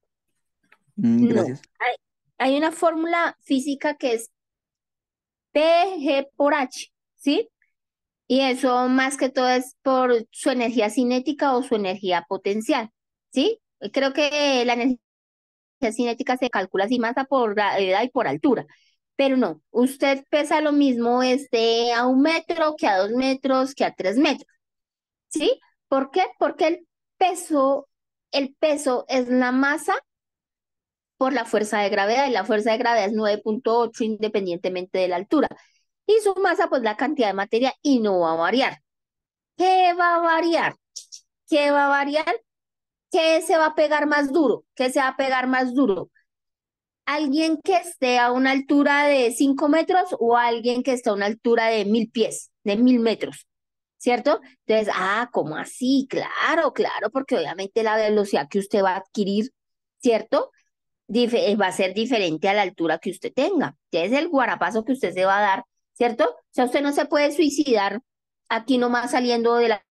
Mm, no. gracias. Hay, hay una fórmula física que es P G por H, ¿sí? Y eso más que todo es por su energía cinética o su energía potencial, ¿sí? Creo que la energía cinética se calcula así masa por gravedad y por altura, pero no, usted pesa lo mismo este, a un metro que a dos metros que a tres metros, ¿sí? ¿Por qué? Porque el peso, el peso es la masa por la fuerza de gravedad y la fuerza de gravedad es nueve punto ocho independientemente de la altura. Y su masa, pues la cantidad de materia y no va a variar. ¿Qué va a variar? ¿Qué va a variar? ¿Qué se va a pegar más duro? ¿Qué se va a pegar más duro? ¿Alguien que esté a una altura de cinco metros o alguien que esté a una altura de mil pies, de mil metros? ¿Cierto? Entonces, ah, ¿cómo así? Claro, claro, porque obviamente la velocidad que usted va a adquirir, ¿cierto? Dif- eh, va a ser diferente a la altura que usted tenga. Entonces, el guarapazo que usted se va a dar, ¿cierto? O sea, usted no se puede suicidar aquí nomás saliendo de la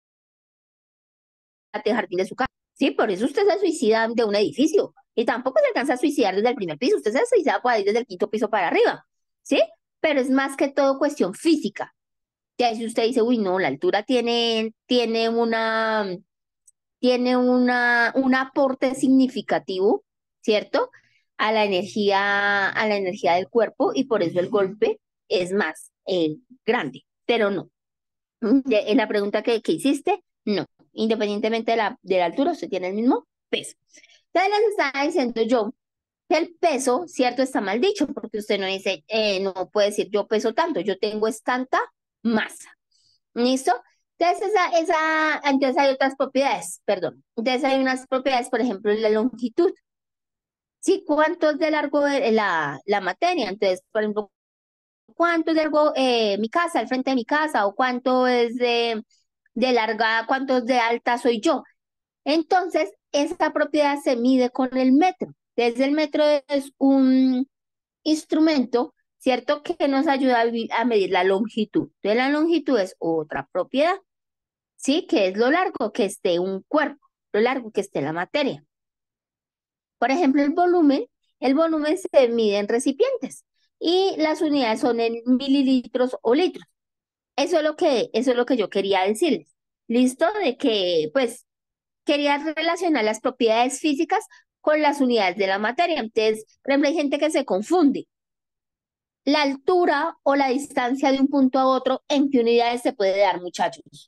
de jardín de su casa. Sí, por eso usted se suicida de un edificio. Y tampoco se alcanza a suicidar desde el primer piso. Usted se suicida por ahí desde el quinto piso para arriba. ¿Sí? Pero es más que todo cuestión física. Ya si usted dice, uy, no, la altura tiene, tiene una, tiene una, un aporte significativo, ¿cierto? A la energía, a la energía del cuerpo y por eso el golpe es más eh, grande. Pero no. De- en la pregunta que, que hiciste, no. Independientemente de la, de la altura, usted tiene el mismo peso. Entonces les estaba diciendo yo que el peso, cierto, está mal dicho, porque usted no dice, eh, no puede decir yo peso tanto, yo tengo es tanta masa. ¿Listo? Entonces, esa, esa, entonces hay otras propiedades, perdón. Entonces hay unas propiedades, por ejemplo, la longitud. ¿Sí? ¿Cuánto es de largo de la, la materia? Entonces, por ejemplo, ¿cuánto es de largo eh, mi casa, al frente de mi casa? ¿O cuánto es de, de larga, cuánto es de alta soy yo? Entonces, esta propiedad se mide con el metro. Desde el metro es un instrumento, ¿cierto? Que nos ayuda a, vi- a medir la longitud. Entonces, la longitud es otra propiedad, ¿sí? Que es lo largo que esté un cuerpo, lo largo que esté la materia. Por ejemplo, el volumen, el volumen se mide en recipientes y las unidades son en mililitros o litros. Eso es lo que, eso es lo que yo quería decirles. ¿Listo? De que, pues, quería relacionar las propiedades físicas con las unidades de la materia. Entonces, por ejemplo, hay gente que se confunde. La altura o la distancia de un punto a otro, ¿en qué unidades se puede dar, muchachos?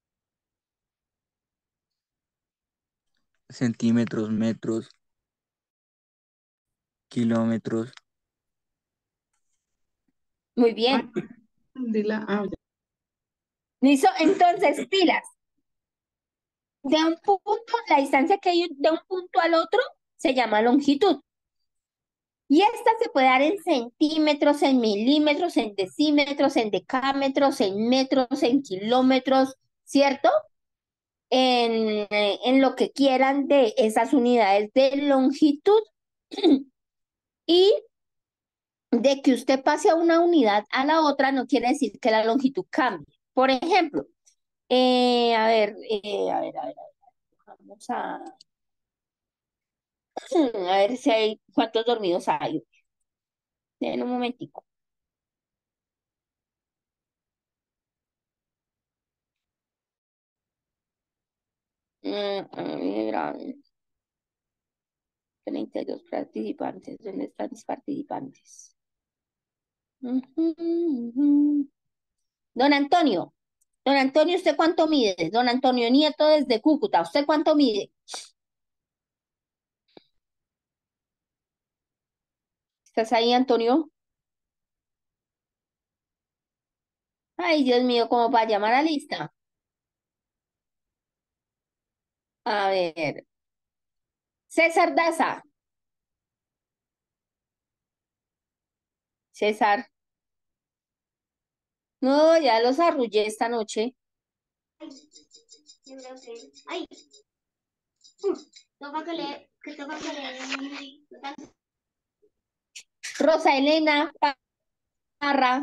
Centímetros, metros, kilómetros. Muy Ay, bien. dila, ah, ya. ¿Listo? Entonces, pilas. De un punto, la distancia que hay de un punto al otro se llama longitud. Y esta se puede dar en centímetros, en milímetros, en decímetros, en decámetros, en metros, en kilómetros, ¿cierto? En, eh, en lo que quieran de esas unidades de longitud. Y de que usted pase a una unidad a la otra no quiere decir que la longitud cambie. Por ejemplo, eh, a ver, eh, a ver, a ver, a ver, vamos a, a ver si hay, cuántos dormidos hay. En un momentico. Mm, a ver, a ver, treinta y dos participantes. ¿Dónde están mis participantes? Ujú, ujú. Don Antonio. Don Antonio, ¿usted cuánto mide? Don Antonio Nieto desde Cúcuta. ¿Usted cuánto mide? ¿Estás ahí, Antonio? Ay, Dios mío, ¿cómo para llamar a lista? A ver. César Daza. César. No, ya los arrullé esta noche. Ay, toca que le, que toca que le. Rosa Elena Parra.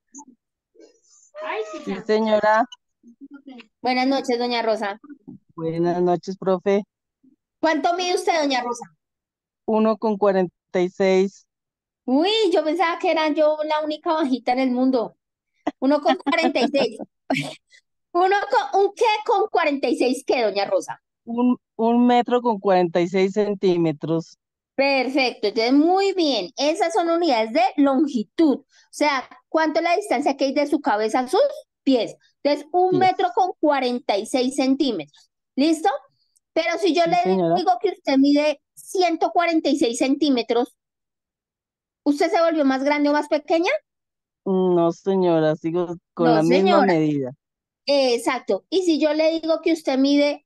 Ay, Sí, sí, señora. Buenas noches, doña Rosa. Buenas noches, profe. ¿Cuánto mide usted, doña Rosa? Uno con cuarenta y seis. Uy, yo pensaba que era yo la única bajita en el mundo. Uno con cuarenta y seis. Uno con, ¿un qué con cuarenta y seis qué, doña Rosa? Un, un metro con cuarenta y seis centímetros. Perfecto, entonces muy bien. Esas son unidades de longitud. O sea, ¿cuánto es la distancia que hay de su cabeza a sus pies? Entonces, un metro Pies. con cuarenta y seis centímetros. ¿Listo? Pero si yo Sí, le señora. digo que usted mide ciento cuarenta y seis centímetros, ¿usted se volvió más grande o más pequeña? No, señora, sigo con No, la misma señora. medida. Exacto. Y si yo le digo que usted mide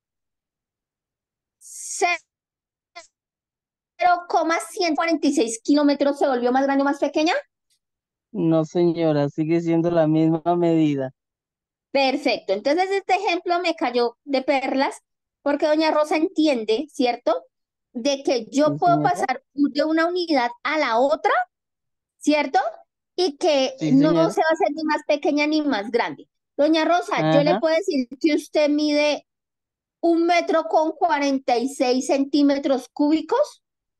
cero coma ciento cuarenta y seis kilómetros, ¿se volvió más grande o más pequeña? No, señora, sigue siendo la misma medida. Perfecto. Entonces este ejemplo me cayó de perlas porque doña Rosa entiende, ¿cierto? De que yo Sí, puedo señora. pasar de una unidad a la otra, ¿cierto? Y que Sí, no señora. se va a hacer ni más pequeña ni más grande. Doña Rosa, yo le Ajá. puedo decir que usted mide un metro con cuarenta y seis centímetros cúbicos.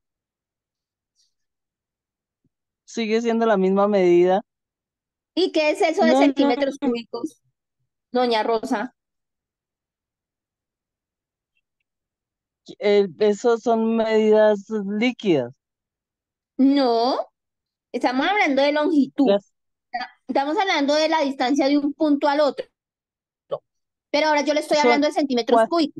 Sigue siendo la misma medida. ¿Y qué es eso de No, no, centímetros cúbicos, doña Rosa? eh, esos son medidas líquidas. No, estamos hablando de longitud. Las Estamos hablando de la distancia de un punto al otro. Pero ahora yo le estoy son hablando de centímetros cua- cúbicos.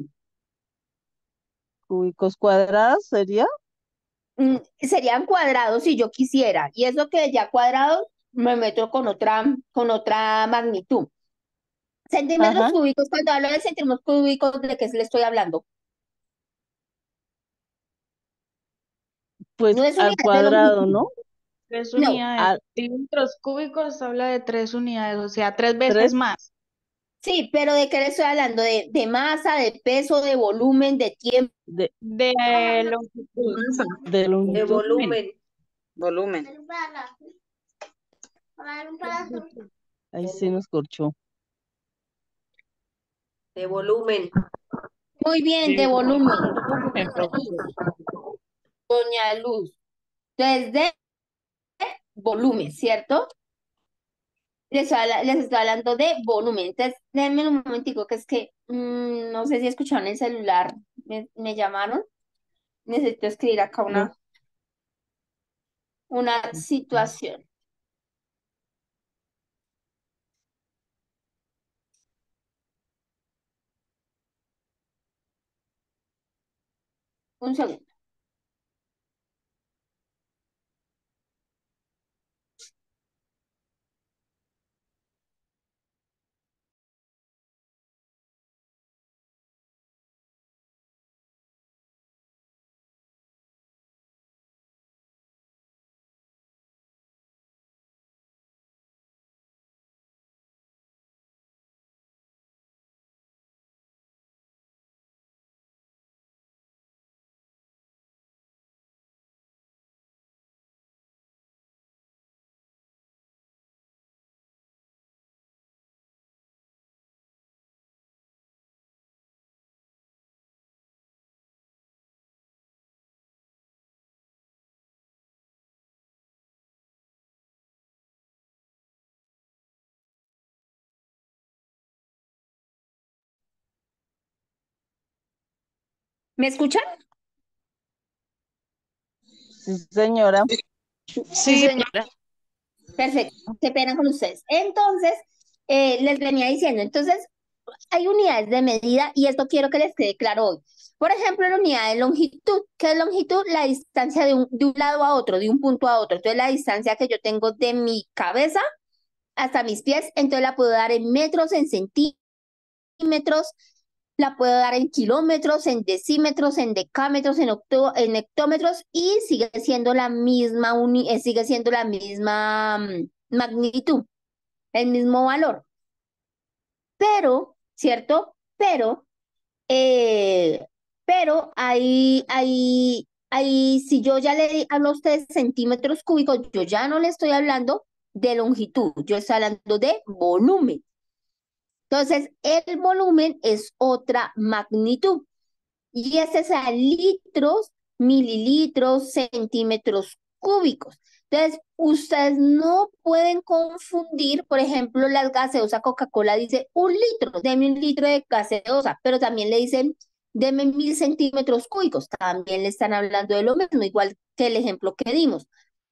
cúbicos cuadrados, ¿sería? Mm, serían cuadrados si yo quisiera. Y eso que ya cuadrados me meto con otra, con otra magnitud. Centímetros Ajá. cúbicos, cuando hablo de centímetros cúbicos, ¿de qué le estoy hablando? Pues No es al unidad de cuadrado, longitud. ¿no? tres No. unidades. Al Centímetros cúbicos habla de tres unidades, o sea, tres veces tres más. Sí, pero ¿de qué le estoy hablando? De, de masa, de peso, de volumen, de tiempo. de, De longitud. Masa, de De longitud. volumen. Volumen. Ahí sí nos corchó. De volumen. Muy bien, de De volumen. volumen, profesor. Doña Luz. Entonces, de volumen, ¿cierto? Les estoy, habla- les estoy hablando de volumen. Entonces, denme un momentico, que es que mm, no sé si escucharon el celular. Me, me llamaron. Necesito escribir acá No. una, una situación. Un segundo. ¿Me escuchan? Sí, señora. Sí, Sí, señora. Perfecto, qué pena con ustedes. Entonces, eh, les venía diciendo, entonces, hay unidades de medida y esto quiero que les quede claro hoy. Por ejemplo, la unidad de longitud. ¿Qué es longitud? La distancia de un, de un lado a otro, de un punto a otro. Entonces, la distancia que yo tengo de mi cabeza hasta mis pies, entonces la puedo dar en metros, en centímetros, la puedo dar en kilómetros, en decímetros, en decámetros, en, octo, en hectómetros y sigue siendo la misma, uni, eh, sigue siendo la misma mm, magnitud, el mismo valor. Pero, ¿cierto? Pero, eh, pero hay, hay, hay, si yo ya le di a los tres centímetros cúbicos, yo ya no le estoy hablando de longitud, yo estoy hablando de volumen. Entonces, el volumen es otra magnitud. Y ese es a litros, mililitros, centímetros cúbicos. Entonces, ustedes no pueden confundir, por ejemplo, las gaseosas. Coca-Cola dice un litro, deme un litro de gaseosa, pero también le dicen, deme mil centímetros cúbicos. También le están hablando de lo mismo, igual que el ejemplo que dimos.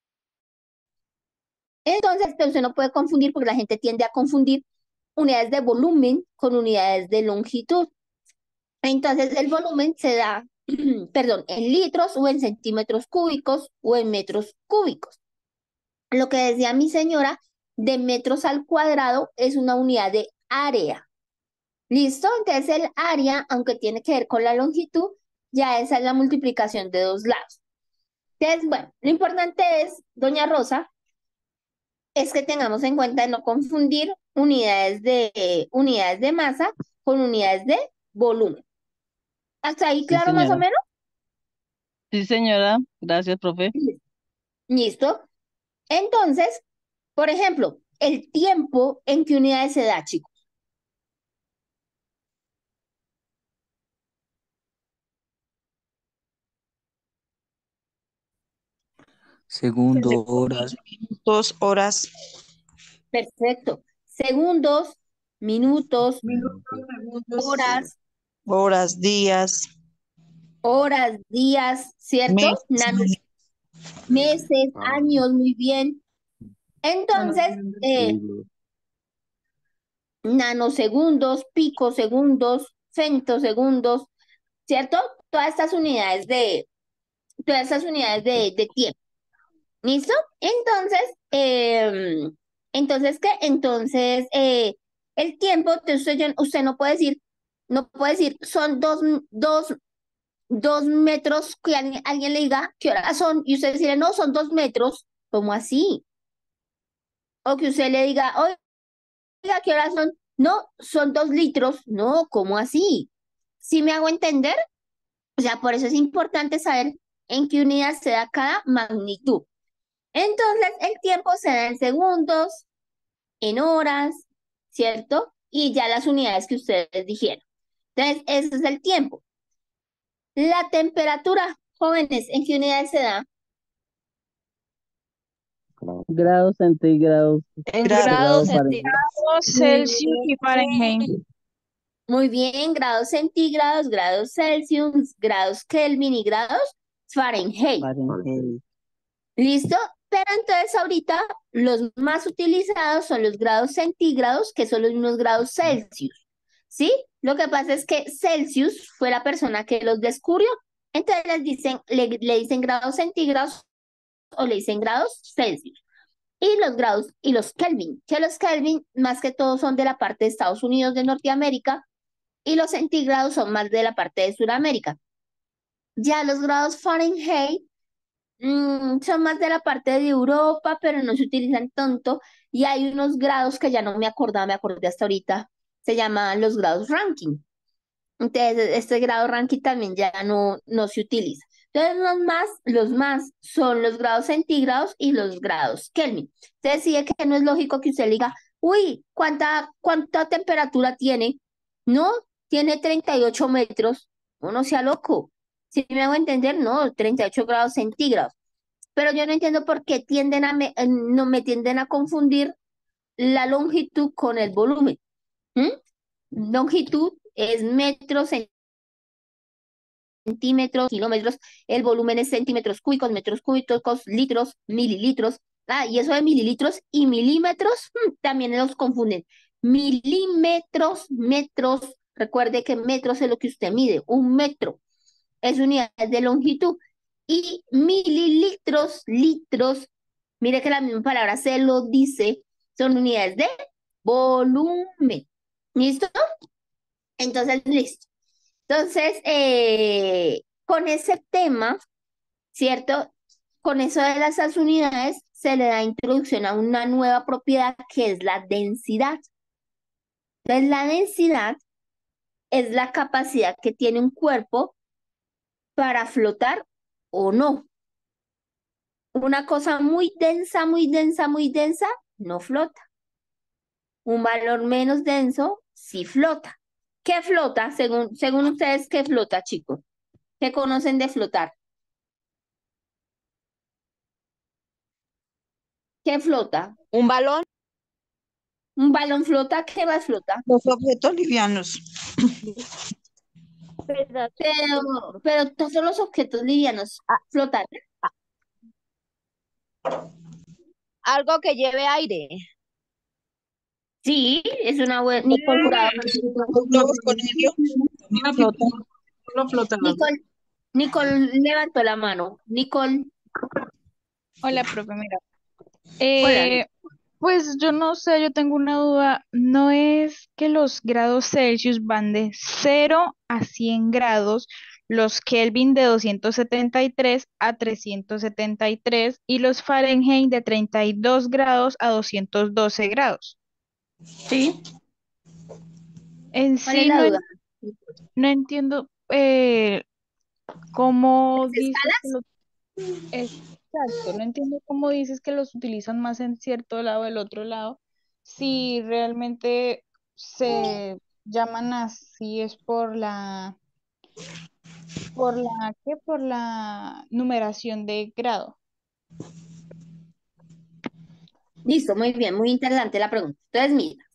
Entonces, usted no puede confundir porque la gente tiende a confundir unidades de volumen con unidades de longitud. Entonces, el volumen se da, perdón, en litros o en centímetros cúbicos o en metros cúbicos. Lo que decía mi señora, de metros al cuadrado es una unidad de área. ¿Listo? Entonces, el área, aunque tiene que ver con la longitud, ya esa es la multiplicación de dos lados. Entonces, bueno, lo importante es, doña Rosa, es que tengamos en cuenta de no confundir unidades de, eh, unidades de masa con unidades de volumen. ¿Hasta ahí Sí, claro más o señora. menos? Sí, señora. Gracias, profe. ¿Listo? Entonces, por ejemplo, el tiempo, ¿en qué unidades se da, chicos? Segundo, horas, dos horas, Perfecto. Segundos, minutos, Minutos, segundos, horas, horas, días, horas, días, ¿cierto? meses, Nanos, meses, Ah, años, muy bien. Entonces, nanosegundos. eh, siglos. nanosegundos, picosegundos, femtosegundos, ¿cierto? Todas estas unidades de, todas estas unidades de, de tiempo. ¿Listo? Entonces, eh, entonces, ¿qué? Entonces, eh, el tiempo, entonces usted, yo- usted no puede decir, no puede decir, son dos, dos, dos metros, que alguien, alguien le diga, ¿qué horas son? Y usted decirle, no, son dos metros, ¿cómo así? O que usted le diga, oiga, ¿qué horas son? No, son dos litros, no, ¿cómo así? ¿Sí me hago entender? O sea, por eso es importante saber en qué unidad se da cada magnitud. Entonces, el tiempo se da en segundos, en horas, ¿cierto? Y ya las unidades que ustedes dijeron. Entonces, ese es el tiempo. La temperatura, jóvenes, ¿en qué unidades se da? Claro. Grados centígrados. en Grado grados Fahrenheit. Muy Celsius y Fahrenheit. bien, muy bien, grados centígrados, grados Celsius, grados Kelvin y grados Fahrenheit. Fahrenheit. ¿Listo? Pero entonces ahorita los más utilizados son los grados centígrados, que son los mismos grados Celsius. ¿Sí? Lo que pasa es que Celsius fue la persona que los descubrió. Entonces les dicen, le, le dicen grados centígrados o le dicen grados Celsius. Y los grados y los Kelvin, que los Kelvin más que todo son de la parte de Estados Unidos, de Norteamérica, y los centígrados son más de la parte de Sudamérica. Ya los grados Fahrenheit mm, son más de la parte de Europa, pero no se utilizan tanto. Y hay unos grados que ya no me acordaba, me acordé hasta ahorita, se llaman los grados Rankine. Entonces, este grado Rankine también ya no, no se utiliza. Entonces, los más, los más son los grados centígrados y los grados Kelvin. Entonces, sí es que no es lógico que usted le diga, uy, ¿cuánta, cuánta temperatura tiene? No, tiene treinta y ocho metros. Uno sea loco. Si me hago entender, no, treinta y ocho grados centígrados. Pero yo no entiendo por qué tienden a me, eh, no me tienden a confundir la longitud con el volumen. ¿Mm? Longitud es metros centímetros, kilómetros, el volumen es centímetros cúbicos, metros cúbicos, litros, mililitros. Ah, y eso de mililitros y milímetros mm, también los confunden. Milímetros, metros, recuerde que metros es lo que usted mide, un metro es unidades de longitud. Y mililitros, litros, mire que la misma palabra se lo dice, son unidades de volumen. ¿Listo? Entonces, listo. Entonces, eh, con ese tema, ¿cierto? Con eso de las unidades, se le da introducción a una nueva propiedad que es la densidad. Entonces, la densidad es la capacidad que tiene un cuerpo para flotar o no. Una cosa muy densa, muy densa, muy densa, no flota. Un valor menos denso, sí flota. ¿Qué flota? Según, según ustedes, ¿qué flota, chicos? ¿Qué conocen de flotar? ¿Qué flota? Un balón. ¿Un balón flota? ¿Qué más flota? Los objetos livianos. Pero, pero todos los objetos livianos flotan. Algo que lleve aire. Sí, es una buena. Nicole Jurado. Los globos con helio. Flota. Solo flotando. Nicole, Nicole levantó la mano. Nicole. Hola, profe, mira. Hola. Eh, pues yo no sé, yo tengo una duda. ¿No es que los grados Celsius van de cero a cien grados, los Kelvin de doscientos setenta y tres a trescientos setenta y tres y los Fahrenheit de treinta y dos grados a doscientos doce grados? Sí. En ¿Cuál es sí la no, duda? en- no entiendo eh, cómo ¿Las dices que escalas? los... Exacto, no entiendo cómo dices que los utilizan más en cierto lado del otro lado, si realmente se llaman así es por la, por la, ¿qué? Por la numeración de grado. Listo, muy bien, muy interesante la pregunta. Entonces, mira.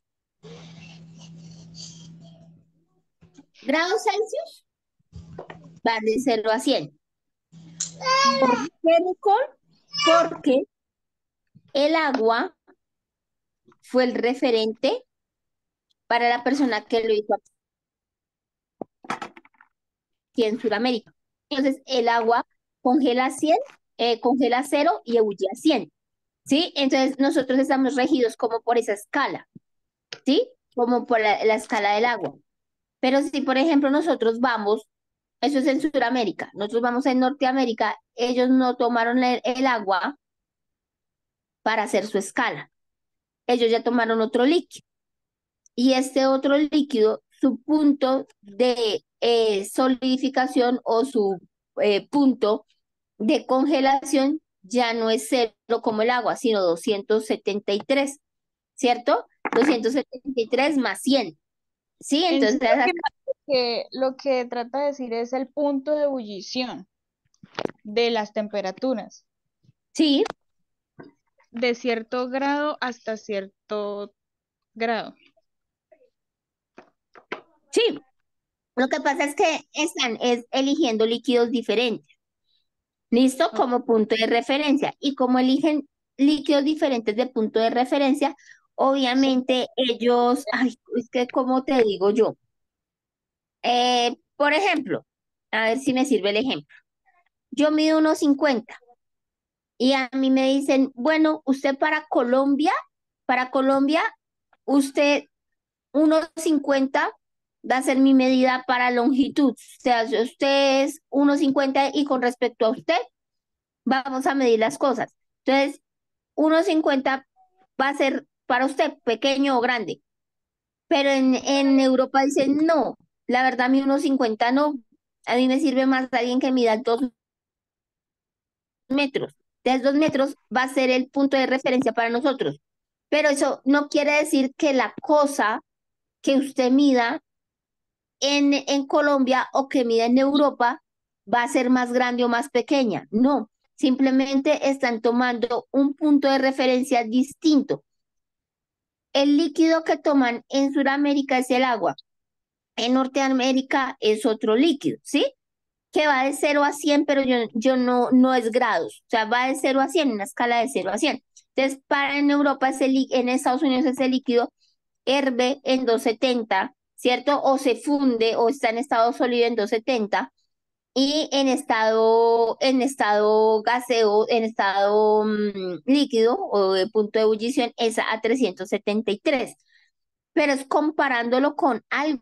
Grados Celsius van de cero a cien. ¿Por qué, Nicole? Porque el agua fue el referente para la persona que lo hizo aquí en Sudamérica. Entonces, el agua congela a cien, eh, congela a cero y ebullió a cien. ¿Sí? Entonces, nosotros estamos regidos como por esa escala, ¿sí? Como por la, la escala del agua. Pero si, por ejemplo, nosotros vamos, eso es en Sudamérica, nosotros vamos en Norteamérica, ellos no tomaron el, el agua para hacer su escala. Ellos ya tomaron otro líquido. Y este otro líquido, su punto de eh, solidificación o su eh, punto de congelación ya no es cero como el agua, sino doscientos setenta y tres, ¿cierto? doscientos setenta y tres más cien. Sí, En sí, entonces, lo que, que- lo que trata de decir es el punto de ebullición de las temperaturas, sí, de cierto grado hasta cierto grado. sí. Lo que pasa es que están es eligiendo líquidos diferentes. ¿Listo? Como punto de referencia. Y como eligen líquidos diferentes de punto de referencia, obviamente ellos, ay, es que como te digo yo, Eh, por ejemplo, a ver si me sirve el ejemplo. Yo mido unos cincuenta y a mí me dicen, bueno, usted para Colombia, para Colombia, usted unos cincuenta va a ser mi medida para longitud. O sea, si usted es unos cincuenta y con respecto a usted, vamos a medir las cosas. Entonces, unos cincuenta va a ser para usted pequeño o grande. Pero en, en Europa dicen, no, la verdad, a mí unos cincuenta no. A mí me sirve más alguien que mida dos metros. Entonces, dos metros va a ser el punto de referencia para nosotros. Pero eso no quiere decir que la cosa que usted mida en, en Colombia o que mida en Europa va a ser más grande o más pequeña. No, simplemente están tomando un punto de referencia distinto. El líquido que toman en Sudamérica es el agua. En Norteamérica es otro líquido, ¿sí? que va de cero a cien, pero yo, yo no, no es grados, o sea, va de cero a cien, una escala de cero a cien. Entonces, para en Europa, ese lí- en Estados Unidos ese líquido herve en doscientos setenta, ¿cierto? O se funde o está en estado sólido en doscientos setenta y en estado, en estado gaseo, en estado mm, líquido o de punto de ebullición es a trescientos setenta y tres. Pero es comparándolo con algo,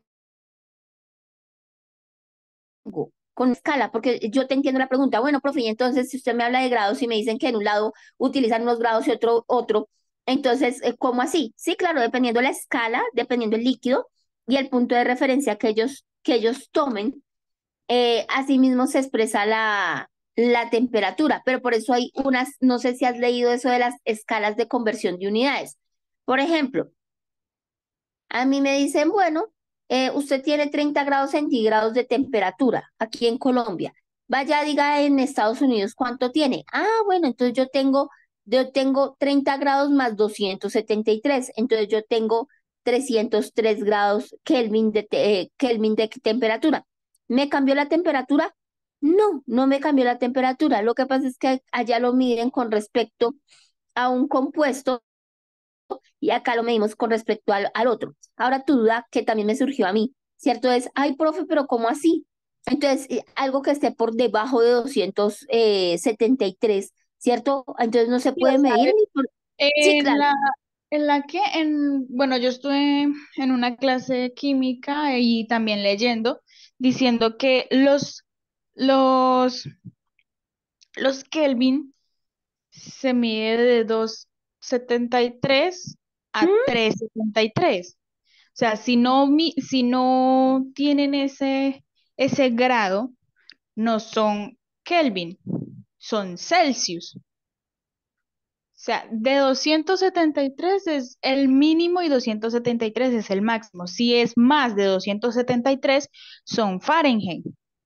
con escala, porque yo te entiendo la pregunta, bueno, profe, y entonces si usted me habla de grados y me dicen que en un lado utilizan unos grados y otro otro, entonces, eh, ¿cómo así? Sí, claro, dependiendo la escala, dependiendo el líquido y el punto de referencia que ellos, que ellos tomen, eh, asimismo se expresa la, la temperatura, pero por eso hay unas, no sé si has leído eso de las escalas de conversión de unidades. Por ejemplo, a mí me dicen, bueno, eh, usted tiene treinta grados centígrados de temperatura aquí en Colombia. Vaya, diga en Estados Unidos cuánto tiene. Ah, bueno, entonces yo tengo, yo tengo treinta grados más doscientos setenta y tres. Entonces yo tengo trescientos tres grados Kelvin de, te- eh, Kelvin de temperatura. ¿Me cambió la temperatura? No, no me cambió la temperatura. Lo que pasa es que allá lo miden con respecto a un compuesto y acá lo medimos con respecto al, al otro. Ahora tu duda que también me surgió a mí, ¿cierto? Es, ay, profe, pero ¿cómo así? Entonces, eh, algo que esté por debajo de doscientos setenta y tres, ¿cierto? Entonces no se Sí, o puede sea, medir ni por... Sí, en claro. la, en la que, en, bueno, yo estuve en una clase de química y también leyendo, diciendo que los, los, los Kelvin se mide de doscientos setenta y tres a ¿Mm? trescientos setenta y tres. O sea, si no, mi- si no tienen ese, ese grado, no son Kelvin, son Celsius. O sea, de doscientos setenta y tres es el mínimo y doscientos setenta y tres es el máximo. Si es más de doscientos setenta y tres, son Fahrenheit.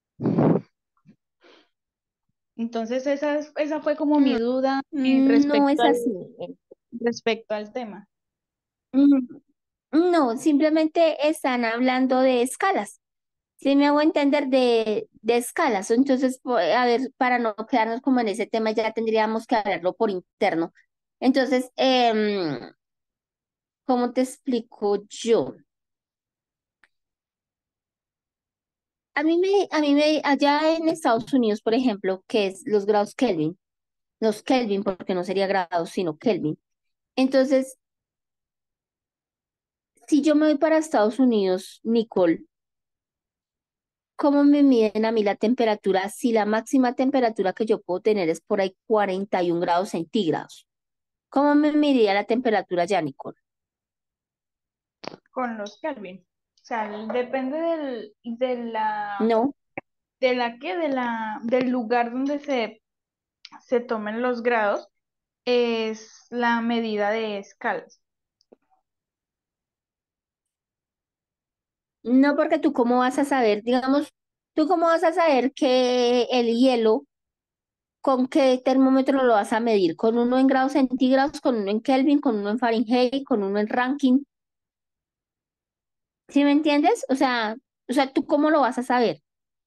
Entonces, esa, es- esa fue como mi duda eh, Mm, no respecto es al, así. respecto al tema. Mm, no, simplemente están hablando de escalas. Sí, me hago entender de, de escalas. Entonces, po- a ver, para no quedarnos como en ese tema, ya tendríamos que hablarlo por interno. Entonces, em, ¿cómo te explico yo? A mí me, a mí me, allá en Estados Unidos, por ejemplo, que es los grados Kelvin, los Kelvin, porque no sería grados, sino Kelvin. Entonces, si yo me voy para Estados Unidos, Nicole, ¿cómo me miden a mí la temperatura? Si la máxima temperatura que yo puedo tener es por ahí cuarenta y un grados centígrados. ¿Cómo me mediría la temperatura ya, Nicole? Con los Kelvin. O sea, depende del, de la, No, de la que, de la, del lugar donde se, se tomen los grados, es la medida de escalas. no, porque tú cómo vas a saber, digamos, tú cómo vas a saber que el hielo, ¿con qué termómetro lo vas a medir? ¿Con uno en grados centígrados, con uno en Kelvin, con uno en Fahrenheit, con uno en Rankine? ¿Sí me entiendes? O sea, o sea, ¿tú cómo lo vas a saber?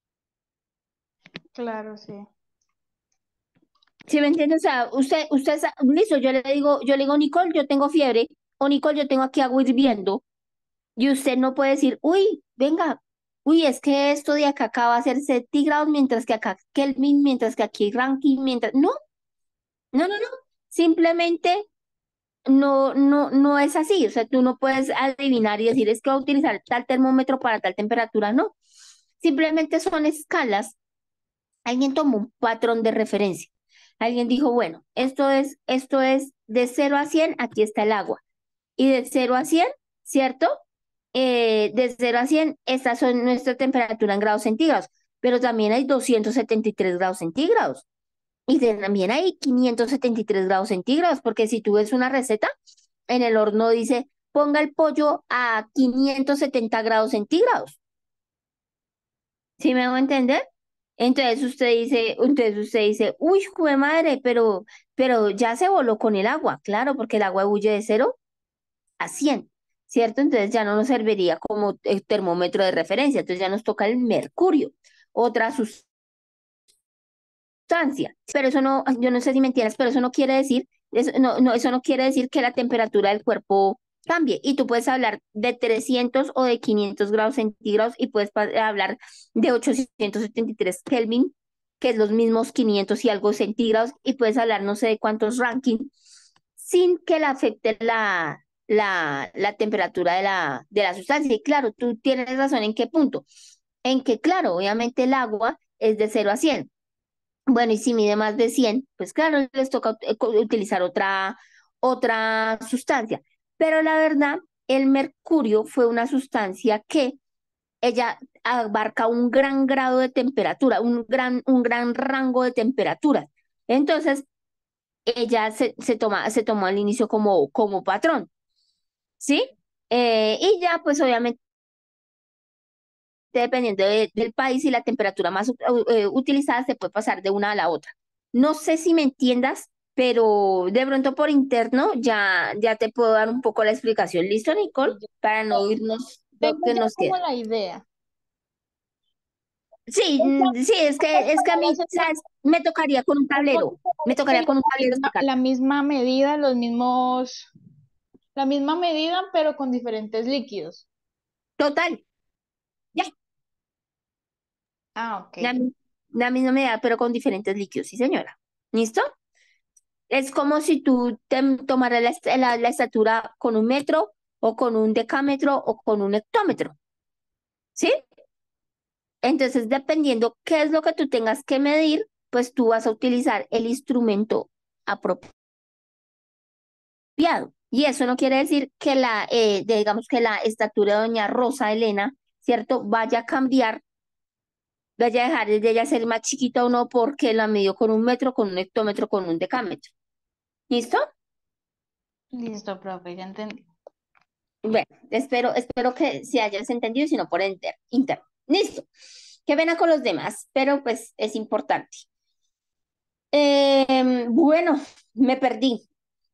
Claro, sí. ¿Sí me entiendes? O sea, usted, usted, sa- listo, yo le digo, yo le digo, Nicole, yo tengo fiebre, o Nicole, yo tengo aquí agua hirviendo, y usted no puede decir, uy, venga, uy, es que esto de acá acá va a ser centígrados, mientras que acá Kelvin, mientras que aquí Rankine, mientras, no, no, no, no, simplemente no, no, no es así, o sea, tú no puedes adivinar y decir, es que voy a utilizar tal termómetro para tal temperatura, no, simplemente son escalas. Alguien tomó un patrón de referencia. Alguien dijo, bueno, esto es, esto es de cero a cien, aquí está el agua. Y de cero a cien, ¿cierto? Eh, de cero a cien, estas son nuestra temperatura en grados centígrados, pero también hay doscientos setenta y tres grados centígrados. Y de- también hay quinientos setenta y tres grados centígrados, porque si tú ves una receta, en el horno dice, ponga el pollo a quinientos setenta grados centígrados. ¿Sí me hago entender? Entonces usted dice, entonces usted dice, uy, jue madre, pero, pero ya se voló con el agua, claro, porque el agua huye de cero a cien, ¿cierto? Entonces ya no nos serviría como el termómetro de referencia, entonces ya nos toca el mercurio, otra sustancia sustancia. Pero eso no, yo no sé si me entiendes, pero eso no quiere decir, eso no, no, eso no quiere decir que la temperatura del cuerpo cambie. Y tú puedes hablar de trescientos o de quinientos grados centígrados y puedes pa- hablar de ochocientos setenta y tres Kelvin, que es los mismos quinientos y algo centígrados, y puedes hablar no sé de cuántos ranking, sin que le afecte la, la, la temperatura de la, de la sustancia. Y claro, tú tienes razón en qué punto. En que, claro, obviamente el agua es de cero a cien. Bueno, y si mide más de cien, pues claro, les toca ut- co- utilizar otra, otra sustancia. Pero la verdad, el mercurio fue una sustancia que ella abarca un gran grado de temperatura, un gran, un gran rango de temperaturas. Entonces, ella se, se toma, se tomó al inicio como, como patrón, ¿sí? Eh, y ya, pues obviamente, dependiendo de- del país y la temperatura más u- eh, utilizada, se puede pasar de una a la otra. No sé si me entiendas, pero de pronto por interno ya, ya te puedo dar un poco la explicación. ¿Listo, Nicole? Y yo Para no irnos lo tengo que ya nos como queda. la idea. Sí, Esa, mm, sí, es que, es que a mí, esa es la- ¿sabes? Me tocaría con un es tablero, me tocaría sería con un la tablero misma, explicar. la misma medida, los mismos, la misma medida, pero con diferentes líquidos. Total, ya, Ah, ok. la, mi- la misma medida, pero con diferentes líquidos, sí, señora. ¿Listo? Es como si tú te tomaras la, est- la, la estatura con un metro o con un decámetro o con un hectómetro, ¿sí? Entonces, dependiendo qué es lo que tú tengas que medir, pues tú vas a utilizar el instrumento apropiado. Y eso no quiere decir que la, eh, de- digamos que la estatura de doña Rosa Elena, ¿cierto? Vaya a cambiar, vaya a dejar de ella ser más chiquita o no porque la midió con un metro, con un hectómetro, con un decámetro. ¿Listo? Listo, profe, ya entendí. Bueno, espero, espero que se hayas entendido, si no por enter, inter. Listo. Qué pena con los demás, pero pues es importante. Em, bueno, me perdí.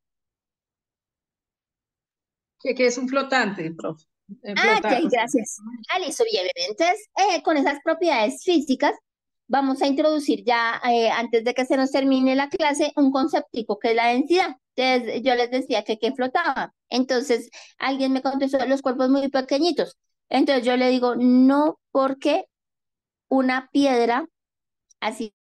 Que, que es un flotante, profe. Eh, Ah, flota, ok, o sea, gracias. Ah, listo, bien, bien. Entonces, eh, con esas propiedades físicas, vamos a introducir ya, eh, antes de que se nos termine la clase, un conceptico que es la densidad. Entonces, yo les decía que qué flotaba. Entonces, alguien me contestó los cuerpos muy pequeñitos. Entonces, yo le digo, no, porque una piedra así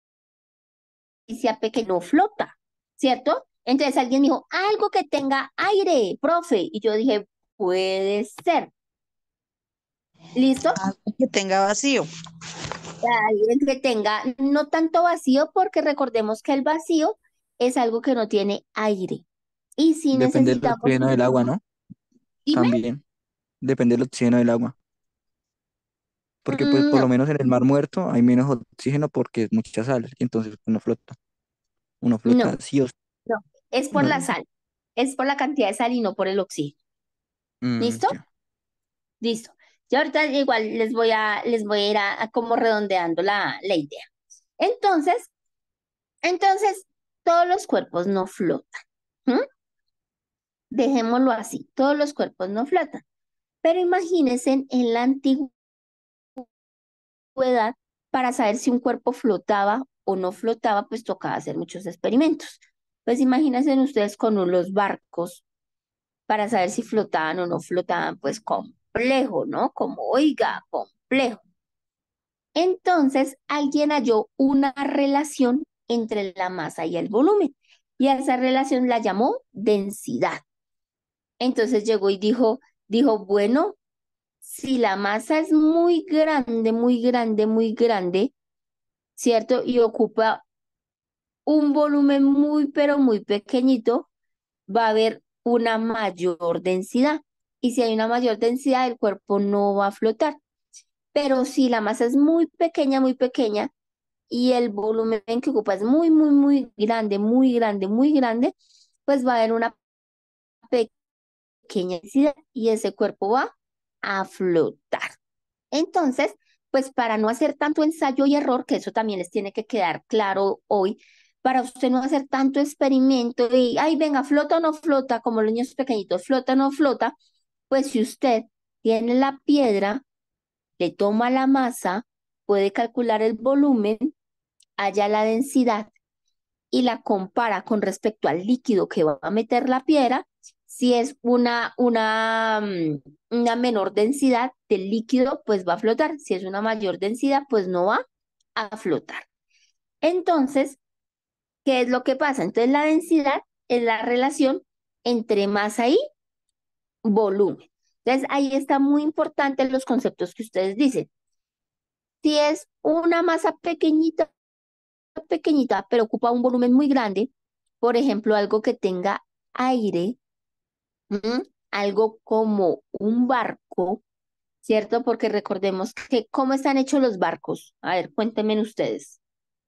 sea pequeña no flota, ¿cierto? Entonces, alguien me dijo, algo que tenga aire, profe. Y yo dije, puede ser. ¿Listo? Algo que tenga vacío. Alguien que tenga no tanto vacío, porque recordemos que el vacío es algo que no tiene aire. Y si Depende del necesitamos, oxígeno del agua, ¿no? dime, También. Depende del oxígeno del agua. Porque pues mm, por no, lo menos en el mar muerto hay menos oxígeno porque es mucha sal y entonces uno flota. Uno no, flota sí o sí. no, es por No, la sal, es por la cantidad de sal y no por el oxígeno. mm, ¿Listo? ya. Listo. Yo ahorita igual les voy a, les voy a ir a, a como redondeando la, la idea. Entonces, entonces, todos los cuerpos no flotan. ¿M? Dejémoslo así, todos los cuerpos no flotan. Pero imagínense en, en la antigüedad, para saber si un cuerpo flotaba o no flotaba, pues tocaba hacer muchos experimentos. Pues imagínense ustedes con los barcos para saber si flotaban o no flotaban, pues complejo, ¿no? Como, oiga, complejo. Entonces, alguien halló una relación entre la masa y el volumen, y a esa relación la llamó densidad. Entonces llegó y dijo, dijo, bueno, si la masa es muy grande, muy grande, muy grande, ¿cierto? Y ocupa un volumen muy, pero muy pequeñito, va a haber una mayor densidad. Y si hay una mayor densidad, el cuerpo no va a flotar. Pero si la masa es muy pequeña, muy pequeña, y el volumen que ocupa es muy, muy, muy grande, muy grande, muy grande, pues va a haber una pequeña densidad y ese cuerpo va a flotar. Entonces, pues para no hacer tanto ensayo y error, que eso también les tiene que quedar claro hoy, para usted no hacer tanto experimento y, ay, venga, flota o no flota, como los niños pequeñitos, flota o no flota, pues si usted tiene la piedra, le toma la masa, puede calcular el volumen halla la densidad y la compara con respecto al líquido que va a meter la piedra. Si es una, una, mm, una menor densidad del líquido, pues va a flotar. Si es una mayor densidad, pues no va a flotar. Entonces, ¿qué es lo que pasa? Entonces, la densidad es la relación entre masa y volumen. Entonces, ahí está muy importante los conceptos que ustedes dicen. Si es una masa pequeñita, pequeñita, pero ocupa un volumen muy grande, por ejemplo, algo que tenga aire, ¿m? Algo como un barco, ¿cierto? Porque recordemos que ¿cómo están hechos los barcos? A ver, cuéntenme ustedes.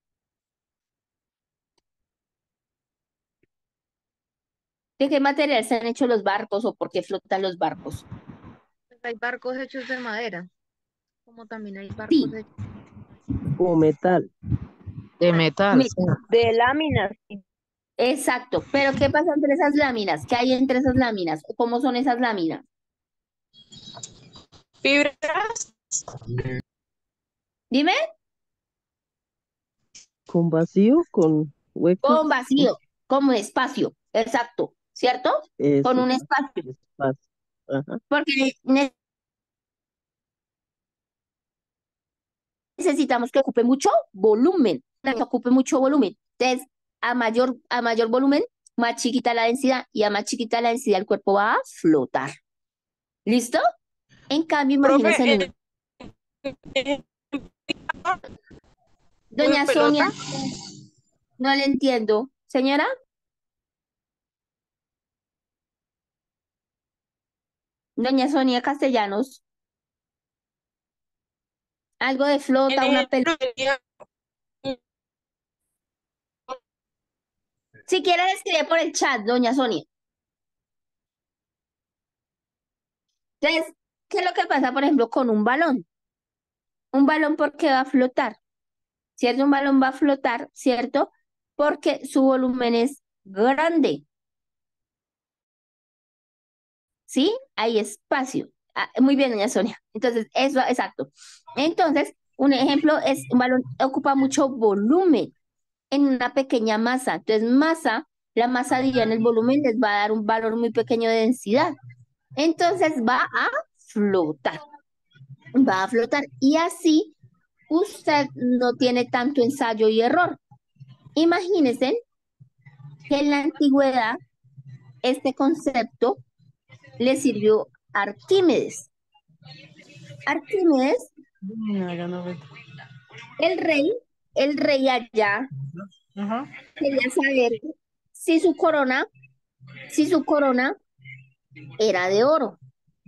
¿De qué material están hechos los barcos o por qué flotan los barcos? Hay barcos hechos de madera, como también hay Sí, barcos hechos O metal. De metal. metal. De láminas. Exacto, pero ¿qué pasa entre esas láminas? ¿Qué hay entre esas láminas? ¿O ¿Cómo son esas láminas? Fibras. Dime, Con vacío, con huecos. con vacío, como espacio, exacto, ¿cierto? Con Eso, un espacio, espacio. Ajá. porque ne- necesitamos que ocupe mucho volumen, que ocupe mucho volumen. Entonces, a mayor, a mayor volumen, más chiquita la densidad, y a más chiquita la densidad el cuerpo va a flotar. ¿Listo? En cambio, imagínense en Profe, un... eh, eh, Doña pelota. Sonia, no le entiendo. Señora, doña Sonia Castellanos, algo de flota, una pelota. Si quiere, le escribe por el chat, doña Sonia. Entonces, ¿qué es lo que pasa, por ejemplo, con un balón? Un balón, ¿por qué va a flotar? ¿Cierto? Un balón va a flotar, ¿cierto? Porque su volumen es grande. ¿Sí? Hay espacio. Ah, muy bien, doña Sonia. Entonces, eso, exacto. Entonces, un ejemplo es un balón ocupa mucho volumen en una pequeña masa. Entonces, masa, la masa dividida en el volumen les va a dar un valor muy pequeño de densidad. Entonces, va a flotar. Va a flotar. Y así, usted no tiene tanto ensayo y error. Imagínense que en la antigüedad este concepto le sirvió a Arquímedes. Arquímedes, el rey, el rey allá quería saber si su corona, si su corona era de oro.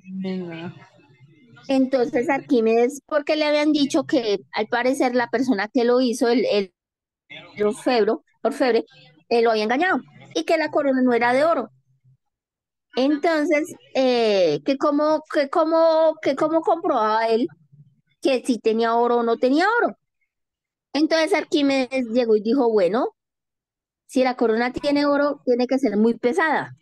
Entonces Arquímedes, porque le habían dicho que al parecer la persona que lo hizo, el, el orfebre, orfebre, eh, lo había engañado y que la corona no era de oro. Entonces, eh, que cómo, que cómo, que cómo comprobaba él que si tenía oro o no tenía oro. Entonces Arquímedes llegó y dijo, bueno, si la corona tiene oro, tiene que ser muy pesada.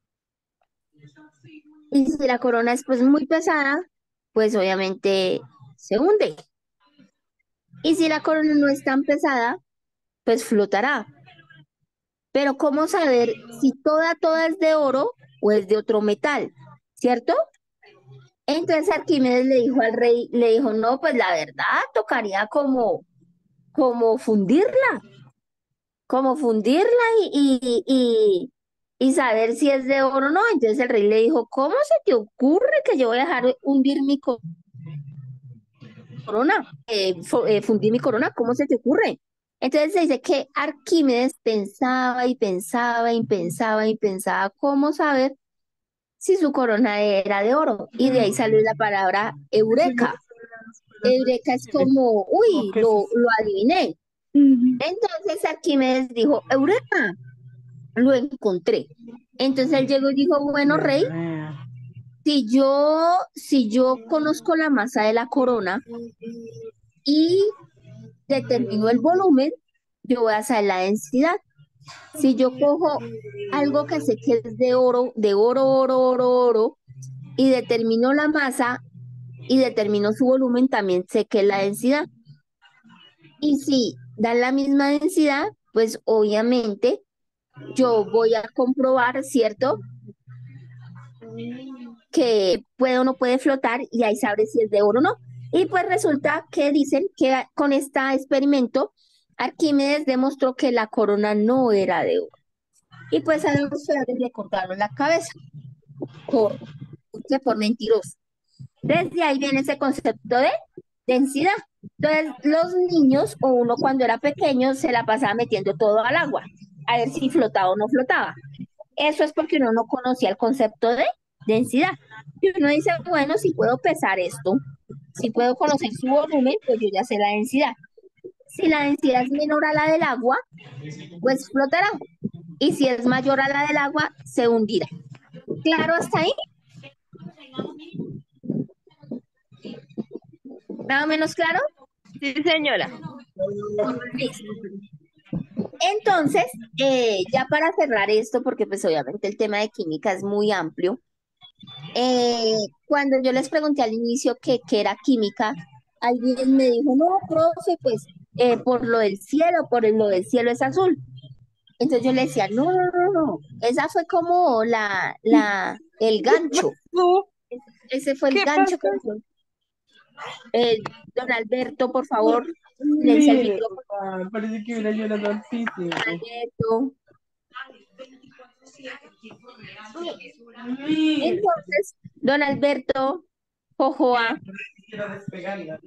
Y si la corona es pues muy pesada, pues obviamente se hunde. Y si la corona no es tan pesada, pues flotará. Pero ¿cómo saber si toda, toda es de oro o es de otro metal? ¿Cierto? Entonces Arquímedes le dijo al rey, le dijo, no, pues la verdad tocaría como, como fundirla, como fundirla y, y, y, y saber si es de oro o no. Entonces el rey le dijo, ¿cómo se te ocurre que yo voy a dejar hundir mi co- corona, eh, fu- eh, fundir mi corona? ¿Cómo se te ocurre? Entonces se dice que Arquímedes pensaba y pensaba y pensaba y pensaba cómo saber si su corona era de oro. Y de ahí salió la palabra eureka. Eureka es como, uy, lo, lo adiviné. Entonces Arquímedes dijo, eureka, lo encontré. Entonces él llegó y dijo, bueno, rey, si yo, si yo conozco la masa de la corona y determino el volumen, yo voy a saber la densidad. Si yo cojo algo que sé que es de oro, de oro, oro, oro, oro, y determino la masa y determino su volumen, también sé que es la densidad. Y si dan la misma densidad, pues obviamente yo voy a comprobar, ¿cierto? Que puede o no puede flotar y ahí sabré si es de oro o no. Y pues resulta que dicen que con este experimento Arquímedes demostró que la corona no era de oro. Y pues a los feudales le cortaron la cabeza por, que por mentiroso. Desde ahí viene ese concepto de densidad. Entonces, los niños o uno cuando era pequeño se la pasaba metiendo todo al agua, a ver si flotaba o no flotaba. Eso es porque uno no conocía el concepto de densidad. Y uno dice, bueno, si puedo pesar esto, si puedo conocer su volumen, pues yo ya sé la densidad. Si la densidad es menor a la del agua, pues flotará. Y si es mayor a la del agua, se hundirá. ¿Claro hasta ahí? ¿Más o menos claro? Sí, señora. Listo. Entonces, eh, ya para cerrar esto, porque pues obviamente el tema de química es muy amplio, eh, cuando yo les pregunté al inicio qué qué era química, alguien me dijo, no, profe, pues eh, por lo del cielo, por lo del cielo es azul. Entonces yo le decía, no, no, no, no, esa fue como la, la, el gancho. Ese fue el ¿Qué gancho que pasó? fue. Eh, don Alberto, por favor, silencia el Mire, micrófono. papá, parece que hubiera llorado altísimo. Alberto. Mire. Entonces, don Alberto Jojoa, Quiero despegarla.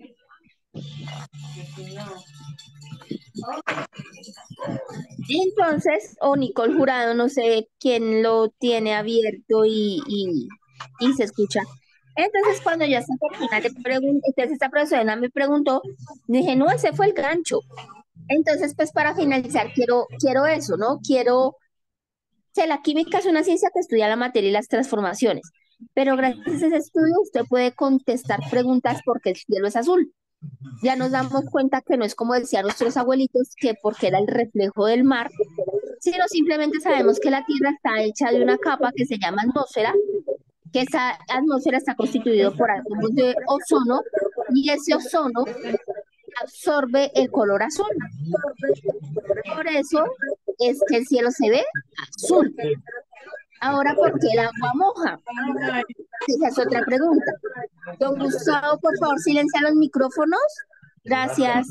entonces, o Nicole Jurado, no sé quién lo tiene abierto y, y, y se escucha. Entonces, cuando yo a esta persona le pregunté, entonces esta persona me preguntó, dije, no, ese fue el gancho. Entonces, pues para finalizar, quiero, quiero eso, ¿no? Quiero, que la química es una ciencia que estudia la materia y las transformaciones, pero gracias a ese estudio usted puede contestar preguntas porque el cielo es azul. Ya nos damos cuenta que no es como decían nuestros abuelitos, que porque era el reflejo del mar, sino simplemente sabemos que la Tierra está hecha de una capa que se llama atmósfera, que esa atmósfera está constituida por átomos de ozono y ese ozono absorbe el color azul. Por eso es que el cielo se ve azul. Ahora, ¿por qué el agua moja? Esa es otra pregunta. Don Gustavo, por favor, silencia los micrófonos. Gracias.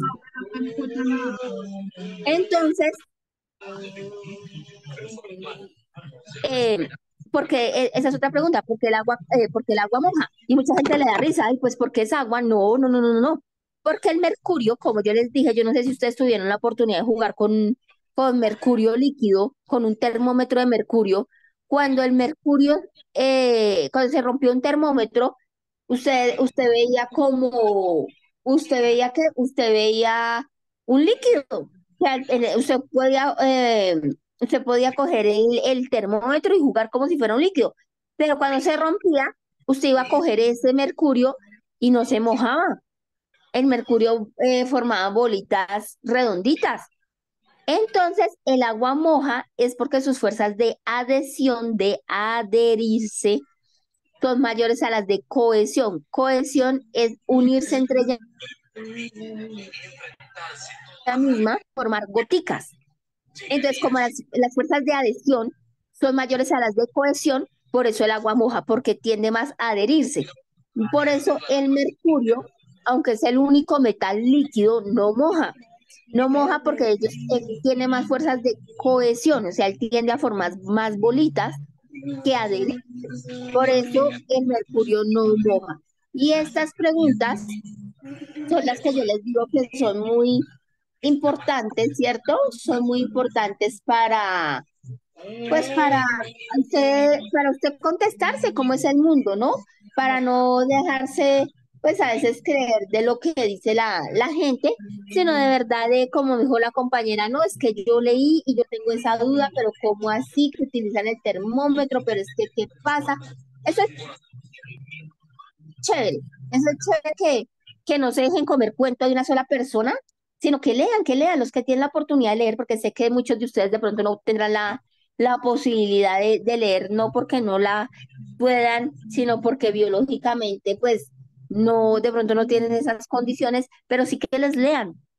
Entonces, eh, porque eh, esa es otra pregunta, ¿por qué el agua, eh, por qué el agua moja? Y mucha gente le da risa, y pues porque es agua, no, no, no, no, no. Porque el mercurio, como yo les dije, yo no sé si ustedes tuvieron la oportunidad de jugar con, con mercurio líquido, con un termómetro de mercurio. Cuando el mercurio, eh, cuando se rompió un termómetro, usted, usted veía como, usted veía que, usted veía un líquido. O sea, el- usted podía, eh, usted podía coger el, el termómetro y jugar como si fuera un líquido. Pero cuando se rompía, usted iba a coger ese mercurio y no se mojaba. El mercurio eh, formaba bolitas redonditas. Entonces, el agua moja es porque sus fuerzas de adhesión, de adherirse, son mayores a las de cohesión. Cohesión es unirse entre ellas misma, formar goticas. Entonces, como las, las fuerzas de adhesión son mayores a las de cohesión, por eso el agua moja, porque tiende más a adherirse. Por eso el mercurio, aunque es el único metal líquido, no moja. No moja porque ellos, él tiene más fuerzas de cohesión, o sea, él tiende a formar más bolitas que adherir. Por eso el mercurio no moja. Y estas preguntas son las que yo les digo que son muy importantes, ¿cierto? Son muy importantes para, pues para usted, para usted contestarse cómo es el mundo, ¿no? Para no dejarse, pues a veces creer de lo que dice la, la gente, sino de verdad de, como dijo la compañera, no, es que yo leí y yo tengo esa duda, pero ¿cómo así que utilizan el termómetro? Pero es que, ¿qué pasa? Eso es chévere, eso es chévere que, que no se dejen comer cuento de una sola persona, sino que lean, que lean los que tienen la oportunidad de leer, porque sé que muchos de ustedes de pronto no tendrán la, la posibilidad de, de leer, no porque no la puedan, sino porque biológicamente, pues, no, de pronto no tienen esas condiciones, pero sí que les lean,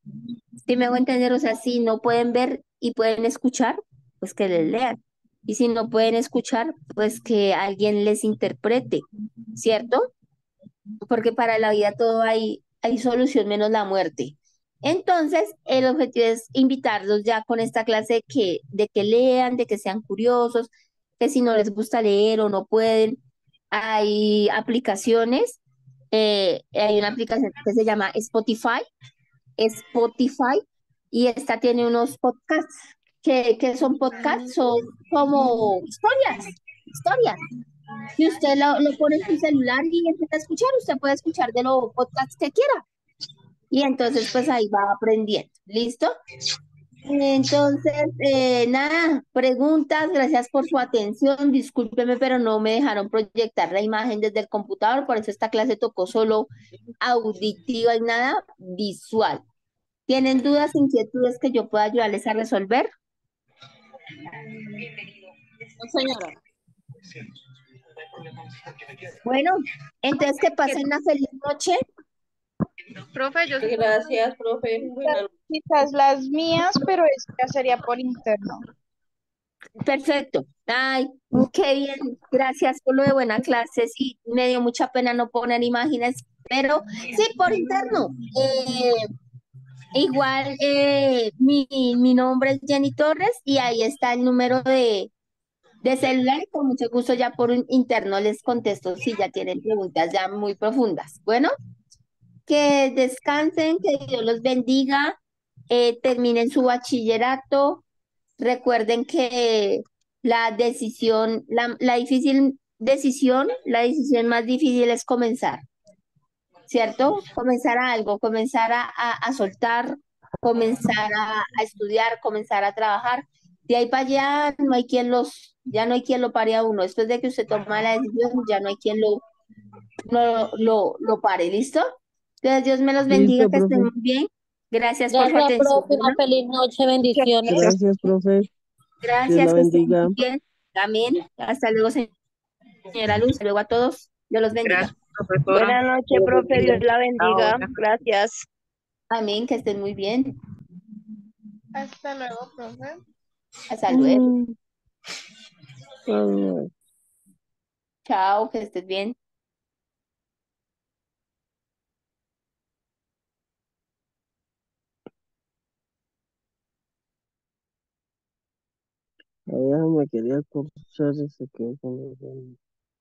¿Sí me hago entender? O sea, si no pueden ver y pueden escuchar, pues que les lean. Y si no pueden escuchar, pues que alguien les interprete, ¿cierto? Porque para la vida todo hay, hay solución menos la muerte. Entonces, el objetivo es invitarlos ya con esta clase de que, de que lean, de que sean curiosos, que si no les gusta leer o no pueden, hay aplicaciones, eh, hay una aplicación que se llama Spotify, Spotify, y esta tiene unos podcasts. ¿Qué, qué son podcasts? Son como historias, historias. Si usted lo, lo pone en su celular y empieza a escuchar, usted puede escuchar de los podcasts que quiera. Y entonces, pues ahí va aprendiendo. ¿Listo? Entonces, eh, nada, preguntas, gracias por su atención. Discúlpeme, pero no me dejaron proyectar la imagen desde el computador, por eso esta clase tocó solo auditiva y nada visual. ¿Tienen dudas, inquietudes que yo pueda ayudarles a resolver? No, señora. Bueno, entonces que pasen una feliz noche. Profe, yo sí Gracias, profe. Buenas Quizás las mías, pero eso ya sería por interno. Perfecto. Ay, qué bien. Gracias por lo de buena clase. Sí, me dio mucha pena no poner imágenes, pero sí, por interno. Eh, igual, eh, mi, mi nombre es Jenny Torres y ahí está el número de, de celular y con mucho gusto ya por un interno les contesto si ya tienen preguntas ya muy profundas. Bueno, que descansen, que Dios los bendiga, eh, terminen su bachillerato. Recuerden que la decisión, la, la difícil decisión, la decisión más difícil es comenzar, ¿cierto? Comenzar a algo, comenzar a, a- a soltar, comenzar a, a estudiar, comenzar a trabajar. De ahí para allá no hay quien los, ya no hay quien lo pare a uno. Después de que usted toma la decisión, ya no hay quien lo, lo, lo, lo pare, ¿listo? Entonces Dios me los bendiga, Listo, que estén profe. muy bien. Gracias por su Gracias, atención. profe. Una Bueno, feliz noche. que- Bendiciones. Gracias, profe. Dios la gracias, que estén bendiga. muy bien. Amén. Hasta luego, señora Luz. Hasta luego a todos. Dios los bendiga. Gracias, profesora. Buenas noches, profe. Dios la bendiga. Gracias. Amén, que estén muy bien. hasta luego, profe. Hasta luego. Mm, ah, Chao, que estés bien. Ella me quería corchar y se quedó con los ganas.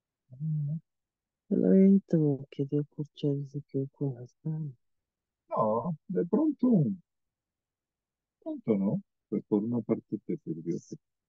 La viejita me quería corchar y se quedó con las ganas. No, de pronto, pronto no. Pues por una parte te sirvió.